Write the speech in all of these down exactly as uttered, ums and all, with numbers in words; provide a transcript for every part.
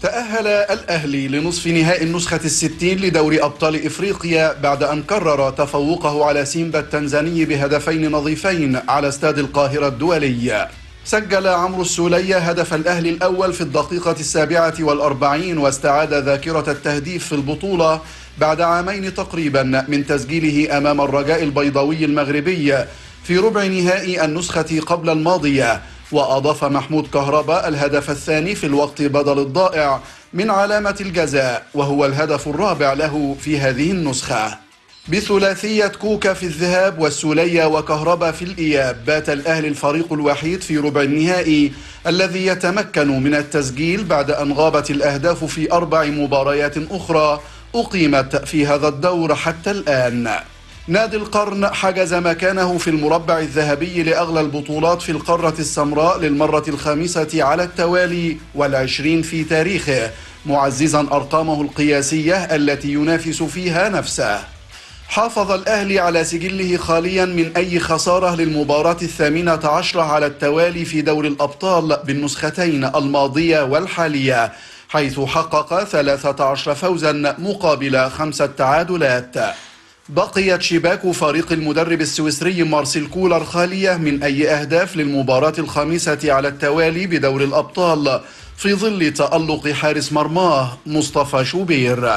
تأهل الأهلي لنصف نهائي النسخة الستين لدوري أبطال إفريقيا بعد أن كرر تفوقه على سيمبا التنزاني بهدفين نظيفين على استاد القاهرة الدولي. سجل عمرو السولية هدف الأهلي الأول في الدقيقة السابعة والأربعين، واستعاد ذاكرة التهديف في البطولة بعد عامين تقريبا من تسجيله أمام الرجاء البيضاوي المغربي في ربع نهائي النسخة قبل الماضية. وأضاف محمود كهربا الهدف الثاني في الوقت بدل الضائع من علامة الجزاء، وهو الهدف الرابع له في هذه النسخة. بثلاثية كوكا في الذهاب والسولية وكهربا في الإياب، بات الأهلي الفريق الوحيد في ربع النهائي الذي يتمكن من التسجيل بعد أن غابت الأهداف في أربع مباريات أخرى أقيمت في هذا الدور حتى الآن. نادي القرن حجز مكانه في المربع الذهبي لأغلى البطولات في القارة السمراء للمرة الخامسة على التوالي والعشرين في تاريخه، معززا أرقامه القياسية التي ينافس فيها نفسه. حافظ الأهلي على سجله خاليا من أي خسارة للمباراة الثامنة عشرة على التوالي في دوري الأبطال بالنسختين الماضية والحالية، حيث حقق ثلاثة عشر فوزا مقابل خمسة تعادلات. بقيت شباك فريق المدرب السويسري مارسيل كولر خالية من أي أهداف للمباراة الخامسة على التوالي بدور الأبطال في ظل تألق حارس مرماه مصطفى شوبير.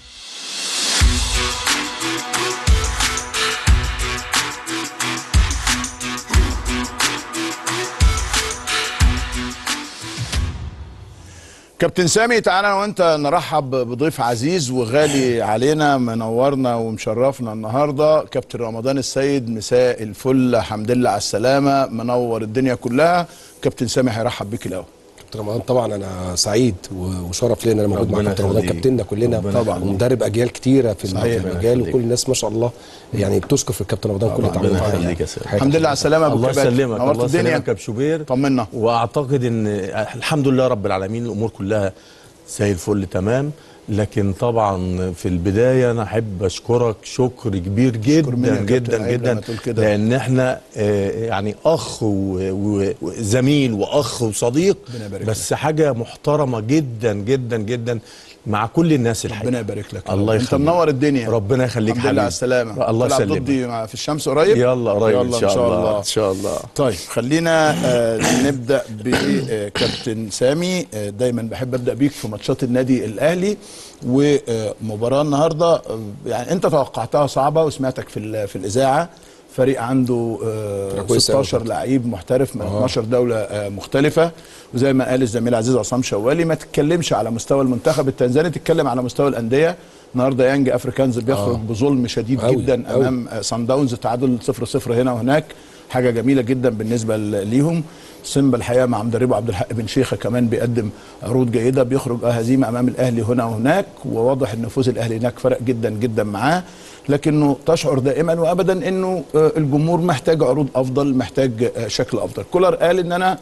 كابتن سامي، تعالى انا وانت نرحب بضيف عزيز وغالي علينا، منورنا ومشرفنا النهارده، كابتن رمضان السيد. مساء الفل، حمد لله على السلامه، منور الدنيا كلها. كابتن سامي هيرحب بيك الاول. كابتن رمضان طبعا انا سعيد وشرف لي ان انا موجود مع كابتن رمضان، كابتننا كلنا طبعا، ومدرب اجيال كتيره في المجال، وكل الناس ما شاء الله يعني بتشكر في الكابتن رمضان كل تعبه. الحمد لله على السلامه. الله يسلمك، الله يسلمك يا كابتن شوبير. طمنا. واعتقد ان الحمد لله رب العالمين الامور كلها زي الفل تمام. لكن طبعا في البدايه انا احب اشكرك شكر كبير جدا جدا جدا، لان احنا يعني اخ وزميل واخ وصديق، بس حاجه محترمه جدا جدا جدا مع كل الناس الحقيقه. ربنا يبارك لك. الله يخليك، انت منور الدنيا. ربنا يخليك حبيبي. الحمد لله على السلامه. الله يسلمك. ضدي في الشمس قريب. يلا قريب ان شاء الله ان شاء الله. طيب خلينا آه نبدا بكابتن سامي. آه دايما بحب ابدا بيك في ماتشات النادي الاهلي، ومباراه النهارده يعني انت توقعتها صعبه، وسمعتك في في الاذاعه. فريق عنده آه ستاشر لعيب محترف من آه. اتناشر دوله آه مختلفه، وزي ما قال الزميل عزيز عصام شوالي، ما تتكلمش على مستوى المنتخب التنزاني، تتكلم على مستوى الانديه. النهارده يانج افريكانز بيخرج آه. بظلم شديد أوي جدا أوي. امام صن داونز، تعادل صفر صفر هنا وهناك، حاجه جميله جدا بالنسبه ليهم. سيمبا الحقيقه مع مدربه عبد الحق بن شيخه كمان بيقدم عروض جيده، بيخرج اه هزيمه امام الاهلي هنا وهناك، وواضح ان فوز الاهلي هناك فرق جدا جدا معاه، لكنه تشعر دائما وابدا انه الجمهور محتاج عروض افضل، محتاج شكل افضل. كولر قال ان انا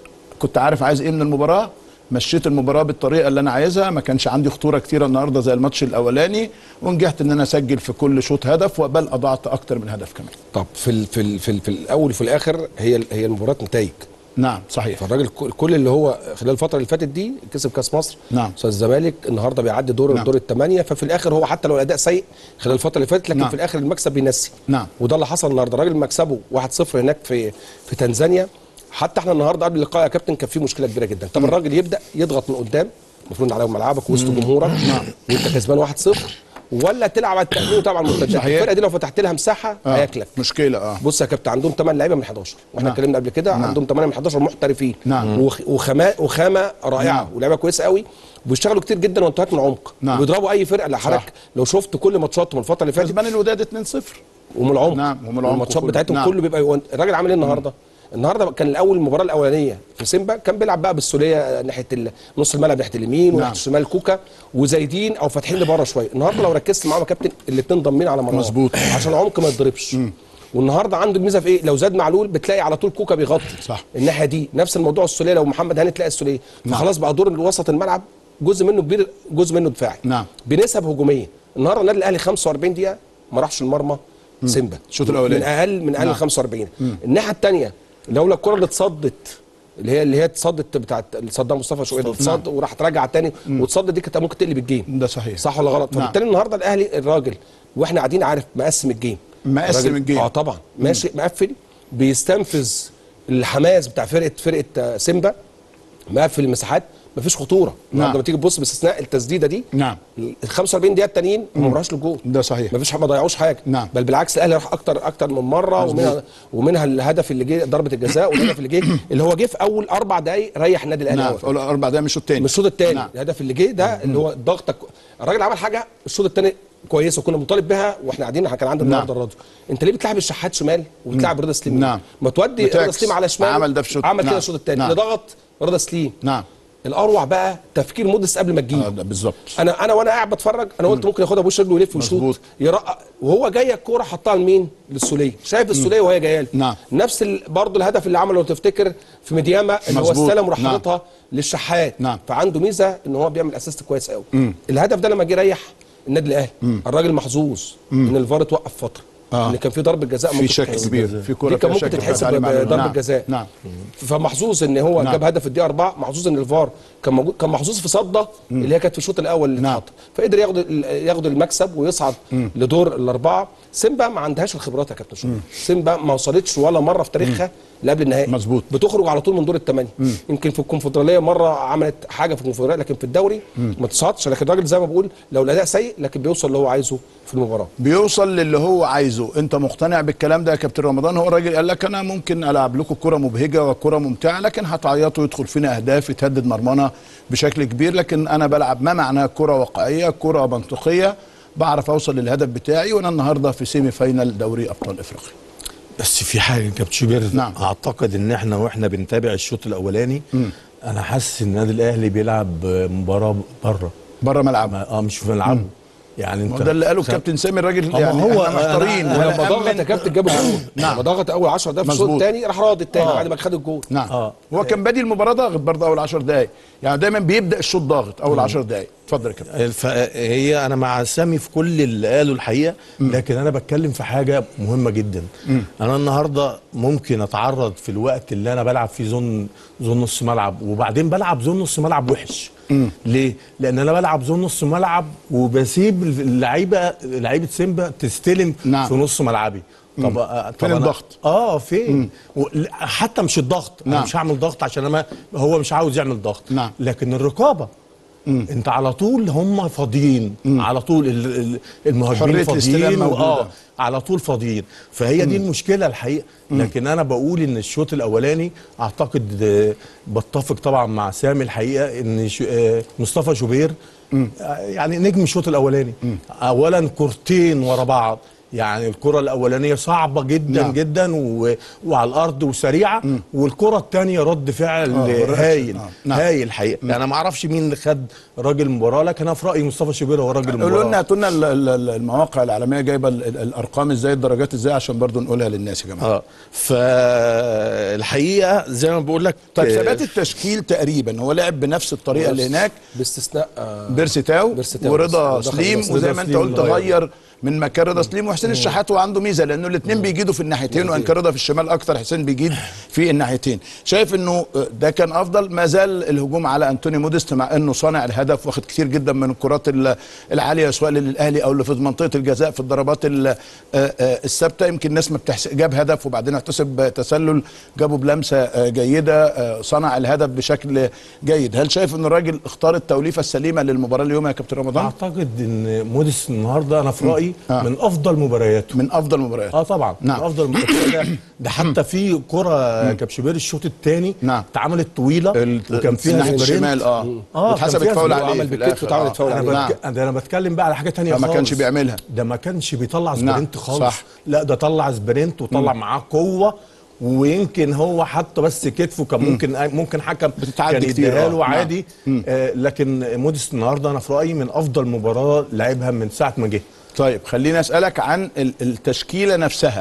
كنت عارف عايز ايه من المباراه، مشيت المباراه بالطريقه اللي انا عايزها، ما كانش عندي خطوره كتيره النهارده زي الماتش الاولاني، ونجحت ان انا اسجل في كل شوط هدف، وبل اضعت اكتر من هدف كمان. طب في ال في ال في, ال في الاول وفي الاخر هي هي المباراه نتائج. نعم صحيح. فالراجل كل اللي هو خلال الفتره اللي فاتت دي كسب كاس مصر. نعم. استاذ الزمالك النهارده بيعدي دور نعم. دور الثمانيه، ففي الاخر هو حتى لو الاداء سيء خلال الفتره اللي فاتت، لكن نعم. في الاخر المكسب بينسي. نعم. وده اللي حصل النهارده، الراجل مكسبه واحد صفر هناك في في تنزانيا. حتى احنا النهارده قبل اللقاء يا كابتن كان في مشكله كبيره جدا. طب الراجل يبدا يضغط من قدام، المفروض على ملعبك وسط جمهورك وانت كسبان واحد صفر، ولا تلعب على التأمين طبعا مرتدات. الفرقه دي لو فتحت لها مساحه آه. هياكلك. مشكله. اه بص يا كابتن، عندهم ثمان لعيبه من حداشر، واحنا اتكلمنا نعم. قبل كده نعم. عندهم ثمانية من حداشر محترفين. نعم. وخامه وخامه رائعه نعم. ولعيبه كويسه قوي، وبيشتغلوا كتير جدا وانتهاءات من عمق. نعم. وبيضربوا اي فرقه لحرك. لو شفت كل ماتشاتهم الفتره اللي فاتت كسبان الوداد اتنين صفر ومن العمق. نعم. ومن العمق الماتشات بتاعتهم نعم. كله بيبقى. الراجل عامل ايه النهارده؟ النهارده كان الاول المباراه الاولانيه في سيمبا كان بيلعب بقى بالسوليه ناحيه نص الملعب ناحيه اليمين وناحيه الشمال كوكا وزايدين او فاتحين لبره شويه. النهارده لو ركزت معاهم يا كابتن الاثنين ضامنين على مروان مظبوط عشان العمق ما يتضربش. والنهارده عنده الميزه في ايه؟ لو زاد معلول بتلاقي على طول كوكا بيغطي صح الناحيه دي. نفس الموضوع السوليه، لو محمد هاني تلاقي السوليه. فخلاص بقى دور وسط الملعب جزء منه كبير، جزء منه دفاعي. نعم. بنسب هجوميه. النهارده النادي الاهلي خمسة وأربعين دقيقه ما راحش المرمى سيمبا الشوط الاولاني من اقل من اقل نعم. خمسة وأربعين. الناحيه الثانيه لولا الكره اللي اتصدت اللي هي اللي هي اتصدت بتاعت صدام مصطفى شوقي اتصد وراحت راجعه تاني وتصد دي كانت ممكن تقلب الجيم. ده صحيح. صح ولا غلط؟ فبالتالي نعم. النهارده الاهلي الراجل واحنا قاعدين عارف مقسم الجيم مقسم الجيم اه طبعا ماشي مقفل بيستنفذ الحماس بتاع فرقه فرقه سيمبا، مقفل المساحات مفيش خطوره. نعم. لما تيجي تبص باستثناء التسديده دي نعم ال خمسة وأربعين دقيقه التانيين ما راحش للجول. ده صحيح. مفيش ما ضيعوش حاجه. نعم. بل بالعكس الاهلي راح اكتر اكتر من مره ومنها ومنها الهدف اللي جه ضربه الجزاء والهدف اللي جه اللي هو جه في اول اربع دقائق ريح النادي الاهلي. نعم اول اربع دقائق من الشوط الثاني. من الشوط الثاني. نعم. الهدف اللي جه ده اللي هو ضغطك الراجل عمل حاجه الشوط الثاني كويسه وكنا بنطالب بها واحنا قاعدين كان عندنا النهارده الراديو. انت ليه بتلعب الشحات شمال وبتلعب رضا سليم؟ نعم. ما تودي رضا سليم على شمال. عمل ده في الشوط. عمل نعم. كده الشوط الثاني نعم. اللي ضغط رضا سليم. نعم. الاروع بقى تفكير موديس قبل ما تجيب. اه ده بالظبط. انا انا وانا قاعد بتفرج انا قلت ممكن ياخدها بوش رجله ويلف ويشوط يرقق وهو جايه الكوره حطها لمين؟ للسوليه. شايف السوليه وهي جايه له. نعم. نفس برضه الهدف اللي عمله لو تفتكر في ميدياما اللي هو استلم وراح حاططها نعم. للشحات. نعم. فعنده ميزه ان هو بيعمل اسيست كويس قوي. الهدف ده لما جه يريح النادي الاهلي الراجل محظوظ ان الفار اتوقف فتره. آه. ان كان في ضربه جزاء في شك كبير في كوره كان ممكن تتحسب بضربه نعم. جزاء. نعم. فمحظوظ ان هو نعم. جاب هدف في الدقيقه أربعة. محظوظ ان الفار كان موجود كان محظوظ في صده اللي هي كانت في الشوط الاول اللي اتحط. فقدر ياخد ياخد المكسب ويصعد مم. لدور الاربعه. سيمبا ما عندهاش الخبرات يا كابتن شوقي. سيمبا ما وصلتش ولا مره في تاريخها لقبل النهائي. مظبوط. بتخرج على طول من دور الثمانيه. يمكن في الكونفدراليه مره عملت حاجه في الكونفدراليه لكن في الدوري مم. ما تصعدش. لكن الراجل زي ما بقول لو الاداء سيء لكن بيوصل اللي هو عايزه في المباراه. بيوصل للي هو عايزه. انت مقتنع بالكلام ده يا كابتن رمضان؟ هو الراجل قال لك انا ممكن العب لكم كره مبهجه وكره ممتعه لكن هتعيطوا يدخل فينا اهداف يتهدد مرمانا بشكل كبير لكن انا بلعب ما معناه كره واقعيه كره منطقيه بعرف اوصل للهدف بتاعي وانا النهارده في سيمي فاينال دوري ابطال افريقيا. بس في حاجه كابتن شوبير نعم. اعتقد ان احنا واحنا بنتابع الشوط الاولاني م. انا حاسس ان النادي الاهلي بيلعب مباراه بره بره ملعبه. اه مش في ملعبه. يعني انت ده اللي قاله الكابتن سامي الراجل يعني هو احنا محتارين. ولما ضغط يا كابتن جاب الجول. نعم. لما ضغط اول عشر دقايق في الشوط الثاني راح راضي الثاني بعد ما خد الجول. نعم. آه. هو كان بادي المباراه ضاغط برضه اول عشر دقائق يعني دايما بيبدا الشوط ضاغط اول عشر دقائق. اتفضل يا كابتن. فهي انا مع سامي في كل اللي قاله الحقيقه لكن انا بتكلم في حاجه مهمه جدا. م. انا النهارده ممكن اتعرض في الوقت اللي انا بلعب فيه زون زون نص ملعب وبعدين بلعب زون نص ملعب وحش. مم. ليه؟ لأن أنا بلعب زون نص ملعب وبسيب اللعيبة لعيبة سيمبا تستلم نعم. في نص ملعبي. طب طب فين الضغط؟ اه فين؟ حتى مش الضغط، نعم. أنا مش هعمل ضغط عشان أنا هو مش عاوز يعمل ضغط، نعم. لكن الرقابة مم. انت على طول هم فاضيين على طول المهاجمين فاضيين اه على طول فاضيين فهي مم. دي المشكله الحقيقه. مم. لكن انا بقول ان الشوط الاولاني اعتقد بتفق طبعا مع سامي الحقيقه ان مصطفى شوبير مم. يعني نجم الشوط الاولاني. مم. اولا كورتين ورا بعض يعني الكرة الأولانية صعبة جدا نعم. جدا و... وعلى الأرض وسريعة م. والكرة الثانية رد فعل آه هايل آه. نعم. هايل الحقيقة. م. أنا ما أعرفش مين اللي خد راجل المباراة لكن أنا في رأيي مصطفى شوبير هو راجل المباراة. قولوا لنا هاتوا لنا المواقع العالمية جايبة الأرقام إزاي الدرجات إزاي عشان برضو نقولها للناس يا جماعة. اه فالحقيقة زي ما بقول لك طيب ثبات التشكيل تقريبا هو لعب بنفس الطريقة اللي هناك باستثناء آه بيرسيتاو ورضا سليم وزي ما أنت قلت غير من مكان رضا سليم وحسين الشحات وعنده ميزه لانه الاثنين بيجيدوا في الناحيتين وان كان رضا في الشمال اكتر حسين بيجيد في الناحيتين. شايف انه ده كان افضل. ما زال الهجوم على انتوني موديست مع انه صانع الهدف واخد كتير جدا من الكرات العاليه سواء للاهلي او اللي في منطقه الجزاء في الضربات الثابته. يمكن الناس ما بتحس جاب هدف وبعدين احتسب تسلل جابه بلمسه جيده صنع الهدف بشكل جيد. هل شايف ان الراجل اختار التوليفه السليمه للمباراه اليوم يا كابتن رمضان؟ اعتقد ان موديست النهارده انا في رايي آه. من افضل مبارياته من افضل مبارياته اه طبعا نعم. من افضل مبارياته ده حتى في كره كابشبير الشوط الثاني نعم. اتعملت طويله وكان فيها سبرنت الشمال اه اه اتحسبت فاول عليه عمل بالكتف واتعملت فاول عليه. انا, بتك... انا بتكلم بقى على حاجه ثانيه خالص. ما كانش بيعملها ده ما كانش بيطلع سبرنت نعم. خالص صح. لا ده طلع سبرنت وطلع معاه قوه ويمكن هو حتى بس كتفه كان ممكن مم. ممكن حكم كان يديها له عادي. آه لكن موديست النهارده انا في رايي من افضل مباراه لعبها من ساعه ما جه. طيب خليني اسالك عن التشكيله نفسها.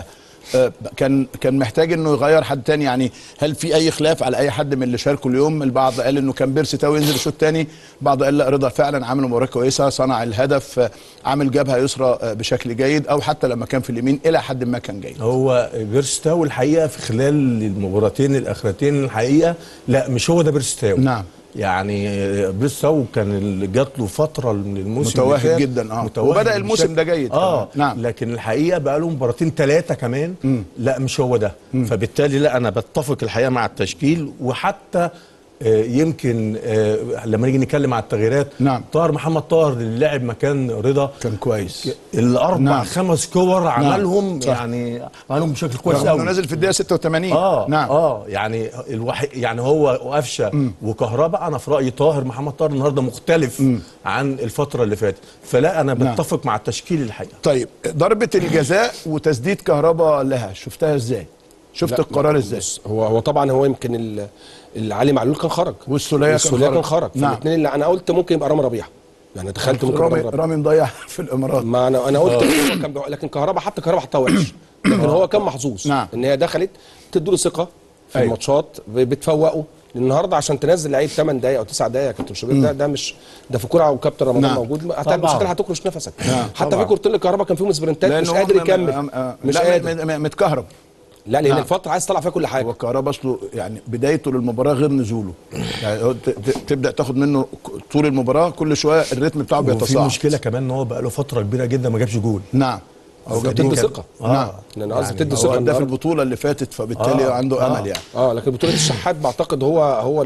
كان كان محتاج انه يغير حد تاني؟ يعني هل في اي خلاف على اي حد من اللي شاركوا اليوم؟ البعض قال انه كان بيرسي تاو ينزل الشوط الثاني، البعض قال لا رضا فعلا عامل مباراه كويسه، صنع الهدف، عامل جبهه يسرى بشكل جيد، او حتى لما كان في اليمين الى حد ما كان جيد. هو بيرسي تاو الحقيقه في خلال المباراتين الاخرتين الحقيقه لا مش هو ده بيرسي تاو. نعم. يعني بيرسي تاو كان جات له فتره من الموسم متوهج جدا اه متوهج وبدا الموسم ده جيد اه نعم. لكن الحقيقه بقى له مباراتين ثلاثه كمان م. لا مش هو ده. م. فبالتالي لا انا بتفق الحقيقه مع التشكيل، وحتى آه يمكن آه لما نيجي نتكلم على التغييرات نعم. طاهر محمد طاهر اللي لعب مكان رضا كان كويس، الاربع نعم. خمس كور عملهم نعم. يعني عملهم بشكل كويس قوي، نازل في الدقيقه ستة وثمانين اه نعم اه يعني الوحيد يعني هو وقفشه وكهرباء. انا في رايي طاهر محمد طاهر النهارده مختلف م. عن الفتره اللي فاتت، فلا انا بتفق نعم. مع التشكيل الحقيقه. طيب ضربه الجزاء وتسديد كهرباء لها شفتها ازاي؟ شفت القرار ازاي؟ هو هو طبعا هو يمكن علي معلول كان خرج والسوليه والسوليه كان خرج نعم. الاثنين اللي انا قلت ممكن يبقى رامي ربيعه، يعني دخلت ممكن رامي رامي مضيع في الامارات. ما انا انا قلت كان لكن كهرباء حتى كهرباء حطها وحش، لكن هو كان محظوظ نعم. ان هي دخلت تدي له ثقه في أيوه. الماتشات بتفوقه النهارده عشان تنزل لعيب ثمان دقائق او تسع دقائق يا كابتن شوبير، ده ده مش ده في كوره وكابتن رمضان نعم. موجود مش هتقدر هتكرش نفسك نعم. حتى طبعا. في كورتين الكهرباء كان فيهم سبرنتات مش قادر يكمل مش قادر متكهرب لا لان نعم. الفتره عايز تطلع فيها كل حاجه. هو الكهرباء اصله يعني بدايته للمباراه غير نزوله، يعني تبدا تاخد منه طول المباراه كل شويه الريتم بتاعه بيتصاعد. وفي مشكله كمان ان هو بقى له فتره كبيره جدا ما جابش جول. نعم او بتدي ثقه اه نعم لان قصدي يعني بتدي ثقه ده في البطوله اللي فاتت، فبالتالي آه. عنده آه. امل يعني اه لكن بطوله الشحات بعتقد هو هو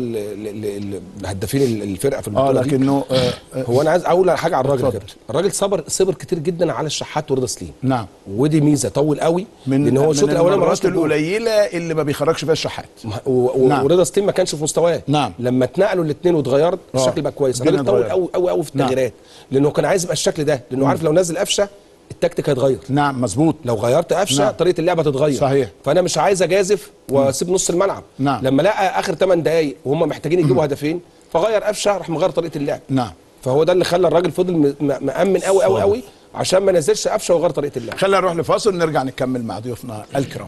الهدافين الفرقه في البطوله اه لكنه آه هو انا عايز اقول حاجه على الراجل كابتن، الراجل صبر صبر كتير جدا على الشحات ورضا سليم نعم، ودي ميزه طول قوي لان هو الشوط الاولاني المرات القليله اللي ما بيخرجش فيها الشحات نعم. ورضا سليم ما كانش في مستواه نعم. لما اتنقلوا الاثنين واتغيرت الشكل بقى كويس. الراجل طول قوي قوي قوي في التغييرات لانه كان عايز يبقى الشكل ده، لانه عارف لو نزل قفشه التكتيك هيتغير. نعم مظبوط، لو غيرت قفشه نعم. طريقه اللعبه هتتغير صحيح. فانا مش عايز اجازف واسيب نص الملعب نعم. لما لقى اخر ثمان دقائق وهم محتاجين يجيبوا هدفين فغير قفشه راح مغير طريقه اللعب نعم. فهو ده اللي خلى الراجل فضل مأمن قوي قوي قوي عشان ما نزلش قفشه وغير طريقه اللعب. خلينا نروح لفاصل ونرجع نكمل مع ضيوفنا الكرام.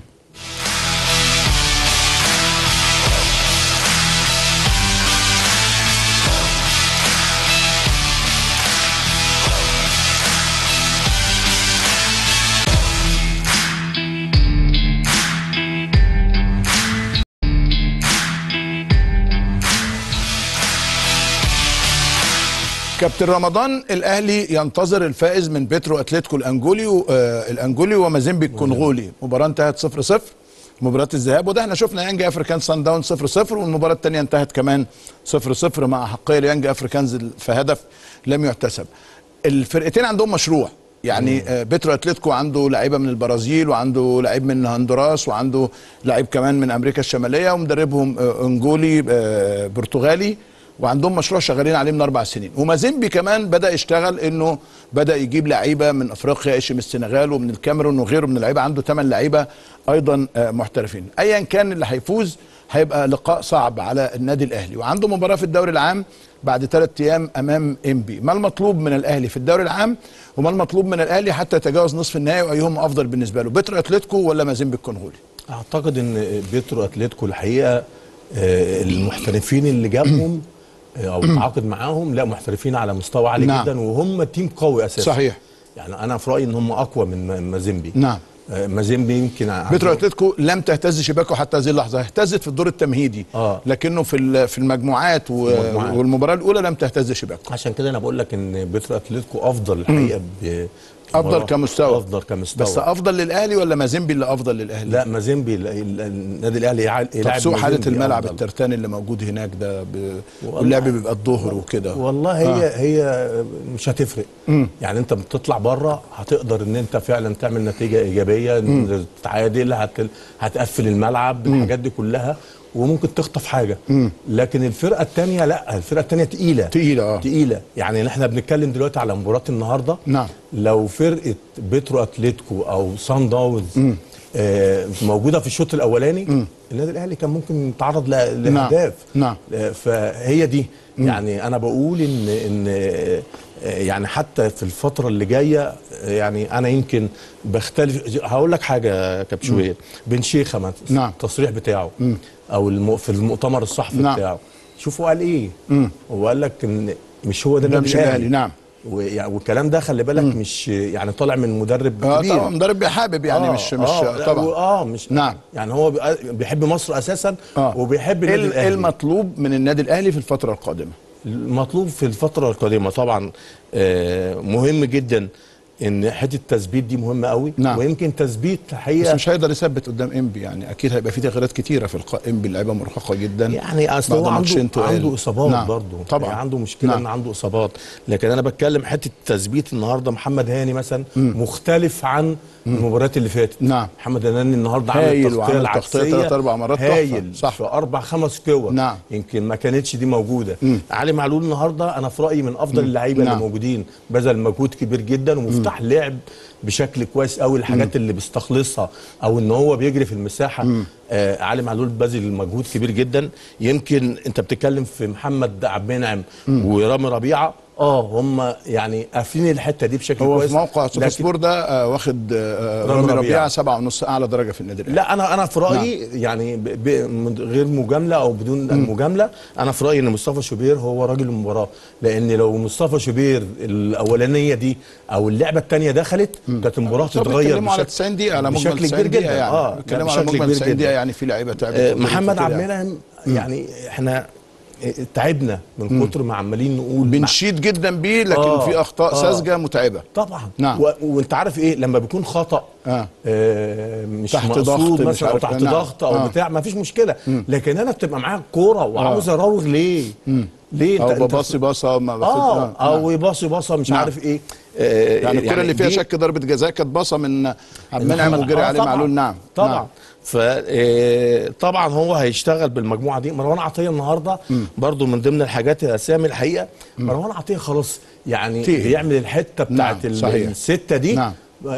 كابتن رمضان، الاهلي ينتظر الفائز من بيترو اتلتيكو الانجولي آه الانجولي ومازيمبي الكونغولي. مباراه انتهت صفر صفر مباراه الذهاب، وده احنا شفنا يانج افريكان سان داون صفر صفر، والمباراه الثانيه انتهت كمان صفر صفر مع حقيه ليانج افريكانز في هدف لم يحتسب. الفرقتين عندهم مشروع، يعني آه بيترو اتلتيكو عنده لعيبه من البرازيل وعنده لعيب من هندوراس وعنده لعيب كمان من امريكا الشماليه ومدربهم آه انجولي آه برتغالي، وعندهم مشروع شغالين عليه من اربع سنين. ومازيمبي كمان بدا يشتغل انه بدا يجيب لعيبه من افريقيا، ايش من السنغال ومن الكاميرون وغيره من اللعيبه، عنده ثمان لعيبه ايضا محترفين. ايا كان اللي هيفوز هيبقى لقاء صعب على النادي الاهلي، وعنده مباراه في الدوري العام بعد ثلاث ايام امام انبي. ما المطلوب من الاهلي في الدوري العام وما المطلوب من الاهلي حتى يتجاوز نصف النهائي، وايهم افضل بالنسبه له، بيترو اتلتيكو ولا مازيمبي الكونغولي؟ اعتقد ان بيترو اتلتيكو الحقيقه المحترفين اللي جابهم او تعاقد معاهم لا محترفين على مستوى عالي نعم. جدا، وهم تيم قوي اساسا. صحيح. يعني انا في رايي ان هم اقوى من مازيمبي. نعم. مازيمبي يمكن بيترو اتلتيكو لم تهتز شباكه حتى هذه اللحظه، اهتزت في الدور التمهيدي آه. لكنه في في المجموعات والمباراه الاولى لم تهتز شباكه. عشان كده انا بقول لك ان بيترو اتلتيكو افضل الحقيقه ب افضل كمستوى افضل كمستوى بس افضل للاهلي ولا مازيمبي اللي افضل للاهلي؟ لا مازيمبي النادي الاهلي يلعب. طب سوء حاله الملعب الترتاني اللي موجود هناك ده ب... واللعب بيبقى الظهر وكده. والله هي آه. هي مش هتفرق. م. يعني انت بتطلع بره هتقدر ان انت فعلا تعمل نتيجه ايجابيه، تتعادل، هت... هتقفل الملعب، م. الحاجات دي كلها وممكن تخطف حاجه. م. لكن الفرقه الثانيه لا، الفرقه الثانيه تقيله تقيله اه تقيله. يعني احنا بنتكلم دلوقتي على مباراه النهارده. نعم. لو فرقه بيترو اتلتيكو او سان داونز آه موجوده في الشوط الاولاني م. النادي الاهلي كان ممكن يتعرض لاهداف. نعم. آه فهي دي م. يعني انا بقول ان ان يعني حتى في الفتره اللي جايه يعني انا يمكن بختلف. هقول لك حاجه يا كابتن شوبير، بن شيخه مثلا نعم. التصريح بتاعه مم. او الم... في المؤتمر الصحفي نعم. بتاعه، شوفوا قال ايه. مم. هو قال لك ان مش هو ده النادي الاهلي. نعم. والكلام ده خلي بالك مم. مش يعني طالع من مدرب اه كبير. طبعا مدرب حابب يعني آه مش مش آه طبعا اه مش نعم. يعني هو بيحب مصر اساسا آه. وبيحب النادي الاهلي. ايه المطلوب من النادي الاهلي في الفتره القادمه؟ المطلوب في الفتره القادمه طبعا آه مهم جدا ان حته التثبيت دي مهمه قوي. نعم. ويمكن تثبيت حقيقه بس مش هيقدر يثبت قدام انبي، يعني اكيد هيبقى في تغييرات كتيره في القاء. انبي اللعيبه مرهقه جدا يعني اصل هو عنده عنده اصابات. نعم. برضه طبعا يعني عنده مشكله. نعم. ان عنده اصابات. لكن انا بتكلم حته التثبيت النهارده محمد هاني مثلا م. مختلف عن المباريات اللي فاتت. نعم. محمد هاني النهارده عامل تغطيه العكسيه ثلاث اربع مرات هايل صح في اربع خمس كور. نعم. يمكن ما كانتش دي موجوده. م. علي معلول النهارده انا في رايي من افضل اللعيبه نعم. اللي موجودين، بذل مجهود كبير جدا ومفتاح لعب بشكل كويس قوي. الحاجات مم. اللي بيستخلصها او ان هو بيجري في المساحه. آه علي معلول بذل مجهود كبير جدا. يمكن انت بتتكلم في محمد عبد المنعم ورامي ربيعه اه هم يعني قافلين الحته دي بشكل هو كويس. في موقع سوبر سبور ده آه واخد آه رامي ربيعه سبعة ونص اعلى درجه في النادي الاهلي. لا انا انا في رايي نعم. يعني ب ب غير مجامله او بدون مم. مجامله، انا في رايي ان مصطفى شوبير هو راجل المباراه. لان لو مصطفى شوبير الاولانيه دي او اللعبه الثانيه دخلت كانت المباراه تتغير بشكل على تسعين دقيقه على بشكل كبير جدا. يعني. اه بيتكلموا على مجمل تسعين دقيقه يعني في لعيبه تعبت. آه محمد عبد المنعم يعني احنا تعبنا من كتر ما عمالين نقول بنشيد جدا بيه، لكن آه في اخطاء آه ساذجه متعبه طبعا. نعم. وانت عارف ايه لما بيكون خطا آه. آه مش تحت ضغط مثلا او تحت نعم. ضغط او آه. بتاع ما فيش مشكله. مم. لكن انا بتبقى معاك كوره وعاوز آه. اراوغ ليه؟ مم. ليه او بباصي باصه ما اه, آه. او يباصي باصه مش نعم. عارف ايه آه يعني الكره يعني اللي فيها شك ضربه جزاء كانت باصه من عبد المنعم وجري آه عليه معلول. نعم طبعا نعم. فطبعا هو هيشتغل بالمجموعه دي. مروان عطيه النهارده م. برضو من ضمن الحاجات الاسامي الحقيقه. م. مروان عطيه خلاص يعني تيه. بيعمل الحته بتاعت نعم. السته دي. نعم.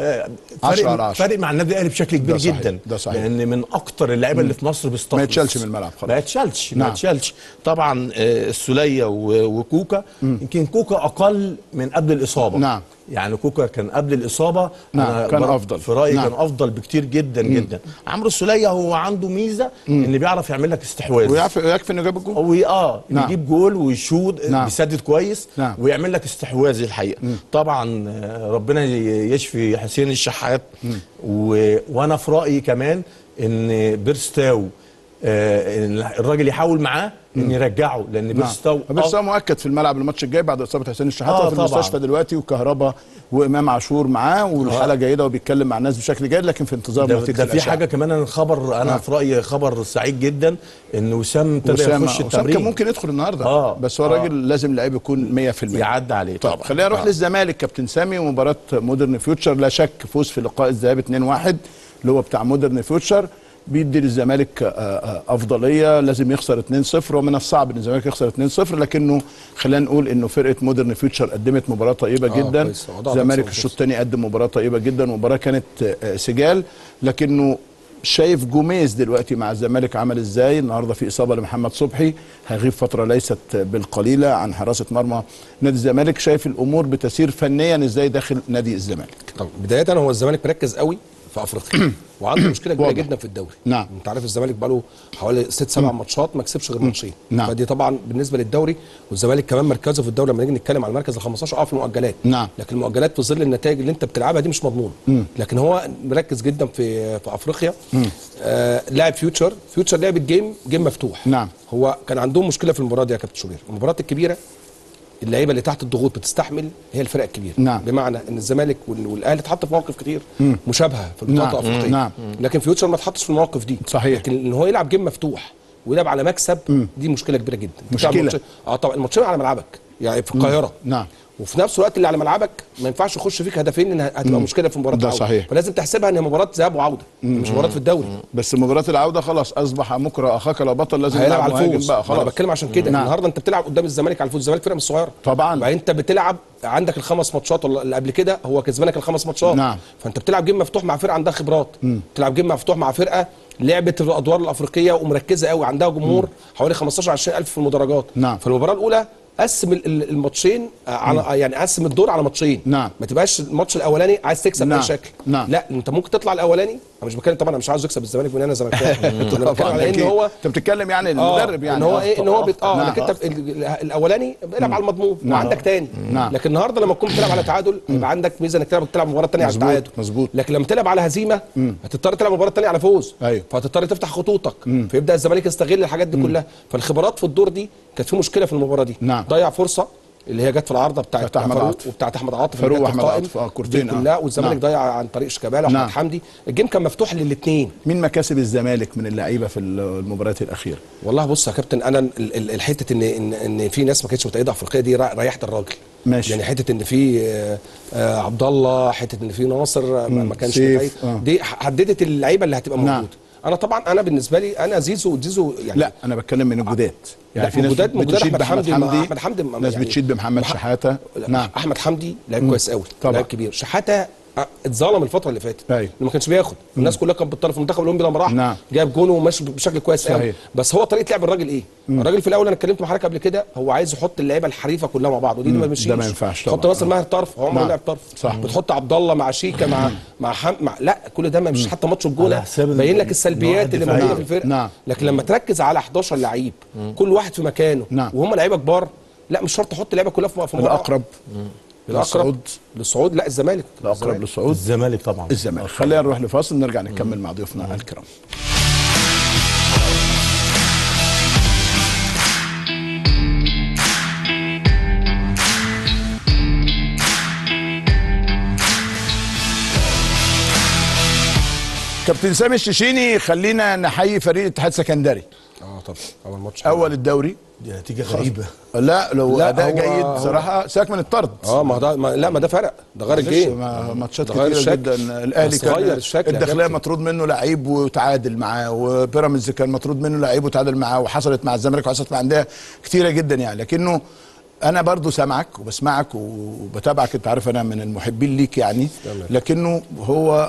فرق فرق مع النادي الاهلي بشكل كبير ده جدا. ده صحيح. لان من اكتر اللعيبه اللي في مصر بيستخلص ما يتشالش من الملعب خلاص. ما يتشالش نعم. ما يتشالش طبعا. السوليه وكوكا يمكن كوكا اقل من قبل الاصابه. نعم. يعني كوكا كان قبل الاصابه نعم. كان افضل في رايي. نعم. كان افضل بكتير جدا مم. جدا. عمرو السوليه هو عنده ميزه مم. ان بيعرف يعمل لك استحواذ ويكفي انه جاب الجول. هو اه نعم. يجيب جول ويشوط. نعم. بيسدد كويس. نعم. ويعمل لك استحواذ الحقيقه. مم. طبعا ربنا يشفي حسين الشحات. و... وانا في رايي كمان ان بيرستاو آه الراجل يحاول معاه ان يرجعه. لان بيرستاو نعم. بيرستاو مؤكد في الملعب الماتش الجاي بعد اصابه حسين الشحات. آه في المستشفى دلوقتي وكهربا وامام عاشور معاه والحاله آه. جيده وبيتكلم مع الناس بشكل جيد، لكن في انتظار نتيجه ده, ده في حاجه كمان. انا خبر انا آه. في رايي خبر سعيد جدا ان وسام ابتدى يخش التمرين. وسام كان ممكن يدخل النهارده. آه. بس هو الراجل آه. لازم اللعيب يكون مية في المية يعدي عليه. طبعا. خلينا نروح آه. للزمالك كابتن سامي ومباراه مودرن فيوتشر. لا شك فوز في لقاء الذهاب اتنين واحد اللي هو بتاع مودرن فيوتشر بيدي للزمالك افضليه. لازم يخسر اتنين صفر ومن الصعب ان الزمالك يخسر اتنين صفر، لكنه خلينا نقول انه فرقه مودرن فيوتشر قدمت مباراه طيبه آه جدا. الزمالك الشوط الثاني قدم مباراه طيبه جدا ومباراه كانت سجال. لكنه شايف جوميز دلوقتي مع الزمالك عمل ازاي. النهارده في اصابه لمحمد صبحي هيغيب فتره ليست بالقليله عن حراسه مرمى نادي الزمالك. شايف الامور بتسير فنيا ازاي داخل نادي الزمالك؟ طب بدايه هو الزمالك مركز قوي في افريقيا وعنده مشكله كبيره جدا في الدوري. نعم. انت عارف الزمالك بقى له حوالي ست سبع ماتشات ما كسبش غير ماتشين. نعم. فدي طبعا بالنسبه للدوري. والزمالك كمان مركزه في الدوري لما نيجي نتكلم على المركز ال خمستاشر اه في المؤجلات. نعم. لكن المؤجلات في ظل النتائج اللي انت بتلعبها دي مش مضمونه. لكن هو مركز جدا في في افريقيا. آه لاعب فيوتشر فيوتشر لعب الجيم جيم مفتوح. نعم. هو كان عندهم مشكله في المباراه دي يا كابتن شوبير. المباريات الكبيره اللعيبه اللي تحت الضغوط بتستحمل هي الفرق الكبيره. نعم. بمعنى ان الزمالك والاهلي اتحط في مواقف كتير مم. مشابهه في البطولات نعم. الافريقيه. نعم. لكن فيوتشر ما اتحطش في المواقف دي. صحيح. لكن ان هو يلعب جيم مفتوح ويلعب على مكسب مم. دي مشكله كبيره جدا. مشكله اه طبعا الماتشين على ملعبك يعني في القاهره. نعم. وفي نفس الوقت اللي على ملعبك ما ينفعش يخش فيك هدفين ان هتبقى مشكله في مباراه العوده. صحيح. فلازم تحسبها ان هي مباراه ذهاب وعوده مش مباراه في الدوري. بس مباراه العوده خلاص اصبح مكره اخاك لا بطل. لازم يلعب على الفوز بقى خلاص. انا بتكلم عشان كده. نعم. النهارده انت بتلعب قدام الزمالك على الفوز. الزمالك فرقه مش صغيره طبعا. بقى انت بتلعب عندك الخمس ماتشات اللي قبل كده هو كسبانك الخمس ماتشات. نعم. فانت بتلعب جيم مفتوح مع فرقه عندها خبرات. بتلعب جيم مفتوح مع فرقه لعبت الادوار الافريقيه ومركزه قوي عندها جمهور مم. حوالي خمستاشر عشرين الف في المدرجات. نعم. في المباراه الاولى قسم الماتشين على يعني قسم الدور على ماتشين. نعم. ما تبقاش الماتش الاولاني عايز تكسب نعم. باي شكل. نعم. لا انت ممكن تطلع الاولاني، انا مش بتكلم طبعا، انا مش عاوز يكسب الزمالك من انا زملكاوي. انا بتكلم على ان هو انت بتتكلم يعني المدرب يعني ان هو ايه ان هو بت... اه نعم. انك انت الاولاني بيلعب على المضمون نعم. وعندك تاني. نعم. لكن النهارده لما تكون بتلعب على تعادل يبقى عندك ميزه انك تلعب تلعب مباراه ثانيه على التعادل. مظبوط. لكن لما تلعب على هزيمه هتضطر تلعب مباراه ثانيه على فوز. أيوه. فهتضطر تفتح خطوطك. مم. فيبدا الزمالك يستغل الحاجات دي كلها. فالخبرات في الدور دي كانت في مشكله في المباراه دي. نعم. ضيع فرصه اللي هي جت في العارضه بتاعت احمد فاروق عاطف وبتاعت احمد عاطف فاروق واحمد عاطف اه كورتين كلها. والزمالك نعم. ضيع عن طريق شيكابالا واحمد نعم. حمدي. الجيم كان مفتوح للاثنين. مين مكاسب الزمالك من اللعيبه في المباريات الاخيره؟ والله بص يا كابتن، انا الحته ان ان ان في ناس ما كانتش متأيده افريقيه دي ريحت الراجل. ماشي. يعني حته ان في آه عبد الله، حته ان في ناصر ما كانش متأيد، آه. دي حددت اللعيبه اللي هتبقى موجوده. نعم. انا طبعا انا بالنسبه لي انا زيزو زيزو يعني لا انا بتكلم من الجداد. يعني في ناس بتشيد باحمد حمدي، احمد حمدي ناس يعني بتشيد بمحمد شحاته. نعم. احمد حمدي لعيب كويس قوي، لعيب كبير. شحاته اتظلم الفتره اللي فاتت. أيوه. ما كانش بياخد. الناس كلها كانت بتطلب في المنتخب الاولمبي لما راح. نعم. جاب جون وماشي بشكل كويس قوي. بس هو طريقه لعب الراجل ايه؟ مم. الراجل في الاول انا اتكلمت مع حضرتك قبل كده، هو عايز يحط اللعيبه الحريفه كلها مع بعض ودي ما بيمشيش. ده ما ينفعش طبعا. تحط ناصر ماهر طرف، هو عمره لعب طرف. صح. بتحط عبد الله مع شيكا مع مع, حم... مع لا كل ده ما مش حتى ماتش الجونه باين لك السلبيات اللي موجوده في الفرقه. نعم. لكن لما تركز على احداشر لعيب كل واحد في مكانه نعم. وهم لعيبه كبار، لا مش شرط تحط لعيبه كلها في مباراه. الاقرب الاقرب للصعود لا الزمالك. الاقرب للصعود الزمالك طبعا. الزمالك. خلينا نروح لفاصل نرجع نكمل مع ضيوفنا الكرام. كابتن سامي الششيني، خلينا نحيي فريق الاتحاد السكندري. اه طبعا اول ماتش اول الدوري. دي نتيجه غريبه. لا لو لا اداء هو جيد بصراحه ساك من الطرد. اه ما ده ما لا ما ده فرق، ده غير الجيم. ماتشات كتيره جدا. الاهلي كان الداخليه مطرود منه لعيب وتعادل معاه، وبيراميدز كان مطرود منه لعيب وتعادل معاه، وحصلت مع الزمالك وحصلت مع انديه كتيره جدا يعني. لكنه انا برضو سامعك وبسمعك وبتابعك، انت عارف انا من المحبين ليك يعني. لكنه هو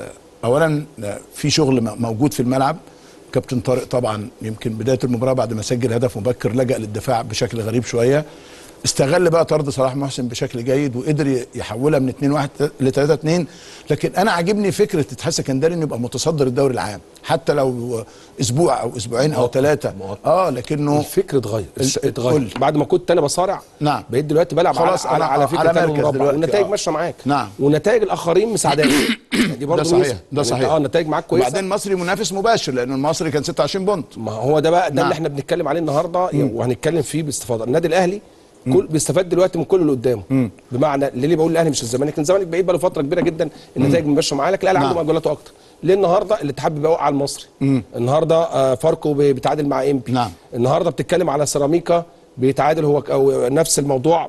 اولا في شغل موجود في الملعب. كابتن طارق طبعا يمكن بدايه المباراه بعد ما سجل هدف مبكر لجأ للدفاع بشكل غريب شويه، استغل بقى طرد صلاح محسن بشكل جيد وقدر يحولها من اتنين واحد ل تلاتة اتنين. لكن انا عاجبني فكره الاتحاد السكندري انه يبقى متصدر الدوري العام حتى لو اسبوع او اسبوعين او ثلاثه. اه لكنه الفكر اتغير اتغير بعد ما كنت انا بصارع. نعم. بقيت دلوقتي بلعب خلاص على على, على فكره على مركز والنتائج ماشيه معاك. نعم. ونتائج الاخرين مساعداك. دي برضه ده صحيح ده صحيح. اه النتائج معاك كويسه. وبعدين المصري منافس مباشر لان المصري كان ستة وعشرين بونت. ما هو ده بقى ده نعم. اللي احنا بنتكلم عليه النهارده وهنتكلم فيه باستفاضه. النادي الاهلي كل بيستفاد دلوقتي من كل اللي قدامه. مم. بمعنى اللي, اللي بقول الاهلي مش الزمالك، الزمالك بعيد بقى له فتره كبيره جدا النتائج ماشيه معاه، لكن الاهلي عنده مجالاته اكتر. ليه النهارده الاتحاد بيوقع على المصري؟ مم. النهارده آه فاركو بيتعادل مع امبي. نعم. النهارده بتتكلم على سيراميكا بيتعادل هو أو نفس الموضوع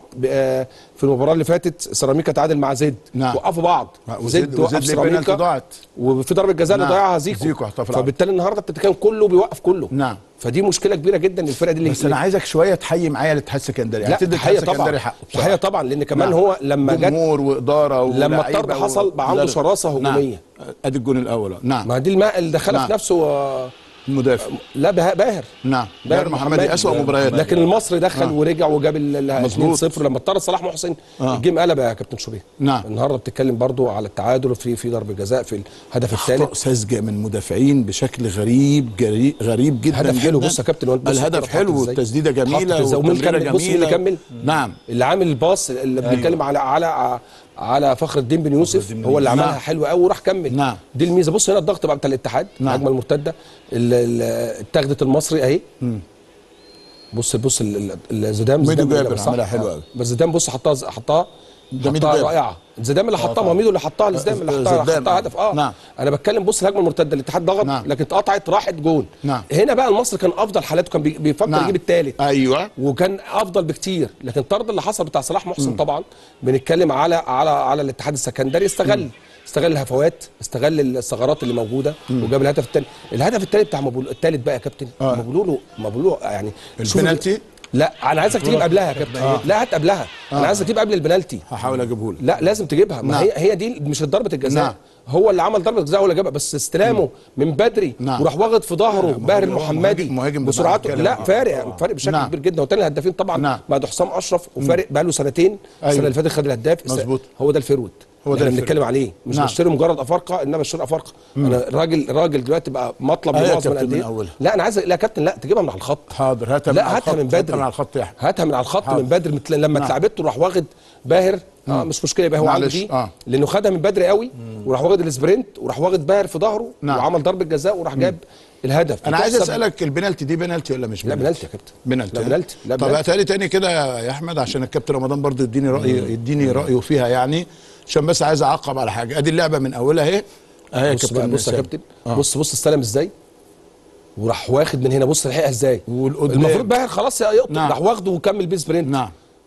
في المباراه اللي فاتت سيراميكا تعادل مع زد. نعم. وقفوا بعض زد وقف سيراميكا وفي ضربه جزاء اللي نعم. ضيعها زيكو, زيكو فبالتالي النهارده بتتكلم كله بيوقف كله. نعم. فدي مشكله كبيره جدا الفرقه دي اللي بس انا عايزك شويه تحيي معايا الاتحاد السكندري. لا تحيه طبعا تحيه طبعا لان كمان نعم. هو لما جت جمهور واداره لما الطرد حصل بقى عنده شراسه هجوميه. نعم. ادي الجون الاول. نعم. ما دي الماء اللي دخلها نعم. في نفسه و... المدافع لا باهر. نعم. باهر محمدي اسوأ مباريات. لكن المصري دخل آه. ورجع وجاب ال اتنين صفر لما اضطر صلاح محسن. آه. الجيم قلب يا كابتن شوبير. نعم. النهارده بتتكلم برضو على التعادل في في ضربه جزاء في الهدف الثالث. اخطاء ساذجه من مدافعين بشكل غريب جري... غريب جدا. هدف حلو. بص يا كابتن الهدف حلو والتسديده جميله والتمريره جميله. كمل. نعم. اللي عامل الباص اللي بنتكلم على على على فخر الدين بن يوسف هو اللي عملها. نعم. حلوه قوي وراح كمل. نعم. دي الميزه. بص هنا الضغط بقى بتاع الاتحاد. نعم. الهجمه المرتده اتاخدت المصري اهي. بص بص زيدان ميدو جابر عملها حلوه قوي. بس زيدان بص حطها حطها حطها رائعه. زيدان اللي حطها. ما ميدو اللي حطها لزيدان اللي حطها حطها هدف. اه نعم. انا بتكلم بص الهجمه المرتده الاتحاد ضغط. نعم. لكن اتقطعت راحت جون. نعم. هنا بقى المصري كان افضل حالاته كان بيفكر نعم. يجيب الثالث. ايوه وكان افضل بكتير. لكن الطرد اللي حصل بتاع صلاح محسن م. طبعا بنتكلم على على على الاتحاد السكندري استغل م. استغل الهفوات استغل الثغرات اللي موجوده م. وجاب الهدف الثاني. الهدف الثالث بتاع مبولو الثالث بقى يا كابتن. آه. مبولو مبولو يعني البنالتي لا انا عايزك تجيب قبلها يا كابتن. آه. لا هات قبلها. آه. انا عايزك تجيب قبل البنالتي. هحاول اجيبه لك. لا لازم تجيبها. ما نعم. هي هي دي مش ضربه الجزاء. نعم. هو اللي عمل ضربه الجزاء هو اللي جابها، بس استلامه من بدري نعم. وراح واخد في ظهره باهر المحمدي مهاجم بسرعته. لا فارق فارق بشكل نعم. كبير جدا. وتاني الهدافين طبعا نعم. بعد حسام اشرف وفارق بقى له سنتين. أيوه. السنه اللي فاتت خد الهداف. مظبوط. هو ده الفيرود هو ده اللي بنتكلم عليه. مش نعم. بشتري مجرد افارقه، انما بشتري افارقه. انا الراجل الراجل دلوقتي بقى مطلب أيوة لمعظم كابتن من الانديه. أولها. لا انا عايز لا كابتن لا تجيبها من على الخط. حاضر هاتها من لا على هاتها الخط. من بدري. هاتها من على الخط يا احمد. هاتها من على الخط حاضر. من بدري. مثل لما نعم. اتلعبته راح واخد باهر. اه مش مشكله يبقى هو عنده معلش. دي. آه. لانه خدها من بدري قوي وراح واخد السبرنت وراح واخد باهر في ظهره. نعم. وعمل ضربه جزاء وراح جاب الهدف. انا عايز تحسب- اسالك البنالتي دي بنالتي ولا مش لا بنالتي؟ بنالتي يا كابتن. بنالتي. لا بنالتي. لا طب بنالتي. هاتها لي تاني كده يا احمد عشان الكابتن رمضان برضو يديني راي يديني رايه فيها يعني، عشان بس عايز اعقب على حاجه. ادي اللعبه من اولها اهي. اهي يا بص بقى، كابتن بص يا سامي. كابتن. آه. بص بص استلم ازاي وراح واخد من هنا. بص لحقها ازاي. والقدام. المفروض باهر خلاص يقطع. نعم. راح واخده وكمل بيه سبرنت. نعم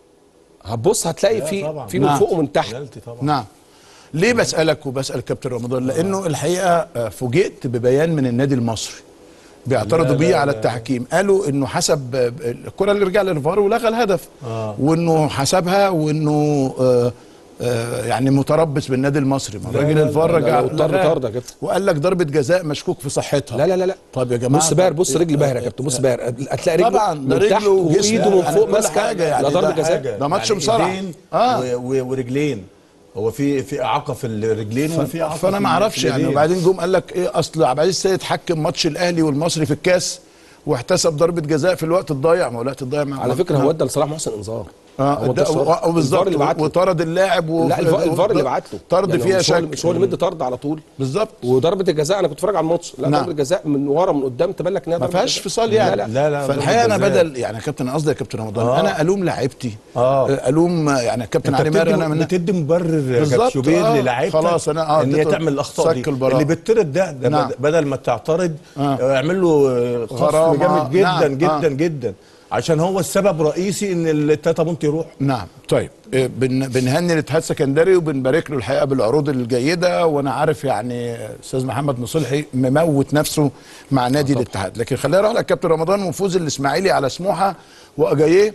هتبص هتلاقي لا في طبعاً. في من نعم. فوق ومن تحت. بنالتي طبعا. نعم. ليه بسالك وبسال كابتن رمضان؟ لانه الحقيقه آه، فوجئت ببيان من النادي المصري بيعترضوا لا، بيه لا، على لا. التحكيم. قالوا انه حسب آه، الكره اللي رجع للفار ولغى الهدف. آه. وانه حسبها وانه آه آه يعني متربص بالنادي المصري. ما لا، راجل لا، الفار لا، رجع لا، طرد لغاها. طرد يا كابتن. وقال لك ضربه جزاء مشكوك في صحتها. لا لا لا لا. طب يا جماعه بص باهر. بص رجل باهر يا كابتن. بص باهر هتلاقي رجله طبعا ده من تحت رجله وجسمه وايده من فوق كل ماسكه. حاجه يعني. لا ضربه ده جزاء. حاجة. ده ماتش يعني مصارعه. إيدين اه و- و- ورجلين. هو في في اعاقه في الرجلين وفي اعاقه فانا في ما اعرفش في يعني. اليدين. وبعدين جم قال لك ايه، اصل عبد العزيز السيد حكم ماتش الاهلي والمصري في الكاس واحتسب ضربه جزاء في الوقت الضايع. ما هو الوقت الضايع مع على فكره هو ادى لصلاح محسن انذار. اه هو ادى الصراحة. ده- بالظبط. الفار اللي بعت له. وطرد اللاعب و... لا الف- الفار اللي بعت له طرد يعني فيها مش هو- شك. مش هو اللي مدي طرد على طول. بالظبط. وضربه الجزاء انا كنت اتفرج على الماتش. لا نعم. ضربه الجزاء من ورا من قدام تبان لك ان هي ما ضربة فيهاش جزاء. فصال يعني. لا لا. لا لا فالحقيقه انا ضربة جزاء. بدل يعني كابتن قصدي يا كابتن رمضان آه. انا الوم لعيبتي. آه. الوم يعني كابتن انت علي ماهر. بتدي, انا من بتدي مبرر يا بالظبط. كابتن شوبير آه. للاعيبتك خلاص أنا آه ان هي اديته تعمل الاخطاء دي. سك البراءة. اللي بيطرد ده, ده نعم. بدل ما تعترض آه. آه. اعمل له آه، خصم غرامة. جامد جدا نعم. جدا آه. جدا عشان هو السبب رئيسي ان التلاته بونت يروح. نعم. طيب إيه، بن بنهني الاتحاد السكندري وبنبارك له الحقيقه بالعروض الجيده. وانا عارف يعني استاذ محمد نصلحي مموت نفسه مع نادي الاتحاد. لكن خلينا نروح لكابتن رمضان وفوز الاسماعيلي على سموحه واجاييه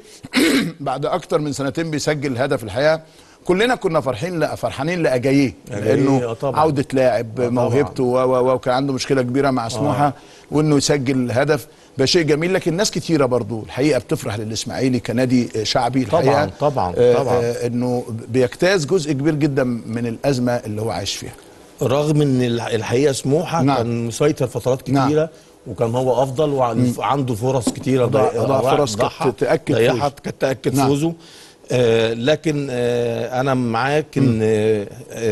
بعد اكتر من سنتين بيسجل هدف. الحقيقه كلنا كنا فرحين لا فرحانين لاجاييه لانه آه طبعاً. عوده لاعب آه موهبته و- و- وكان عنده مشكله كبيره مع سموحه آه. وانه يسجل هدف ده شيء جميل. لكن ناس كتيره برضو الحقيقه بتفرح للاسماعيلي كنادي شعبي الحقيقه. طبعا طبعا آه طبعا آه انه بيجتاز جزء كبير جدا من الازمه اللي هو عايش فيها. رغم ان الح- الحقيقه سموحه نعم. كان مسيطر فترات نعم. كتيره وكان هو افضل وعنده فرص كتيره. أضاع- ضي- أضاع ضاع- فرص كانت ضاعها- تأكد ضيعت فوزه. كانت تاكد نعم. فوزه. آه لكن آه انا معاك ان آه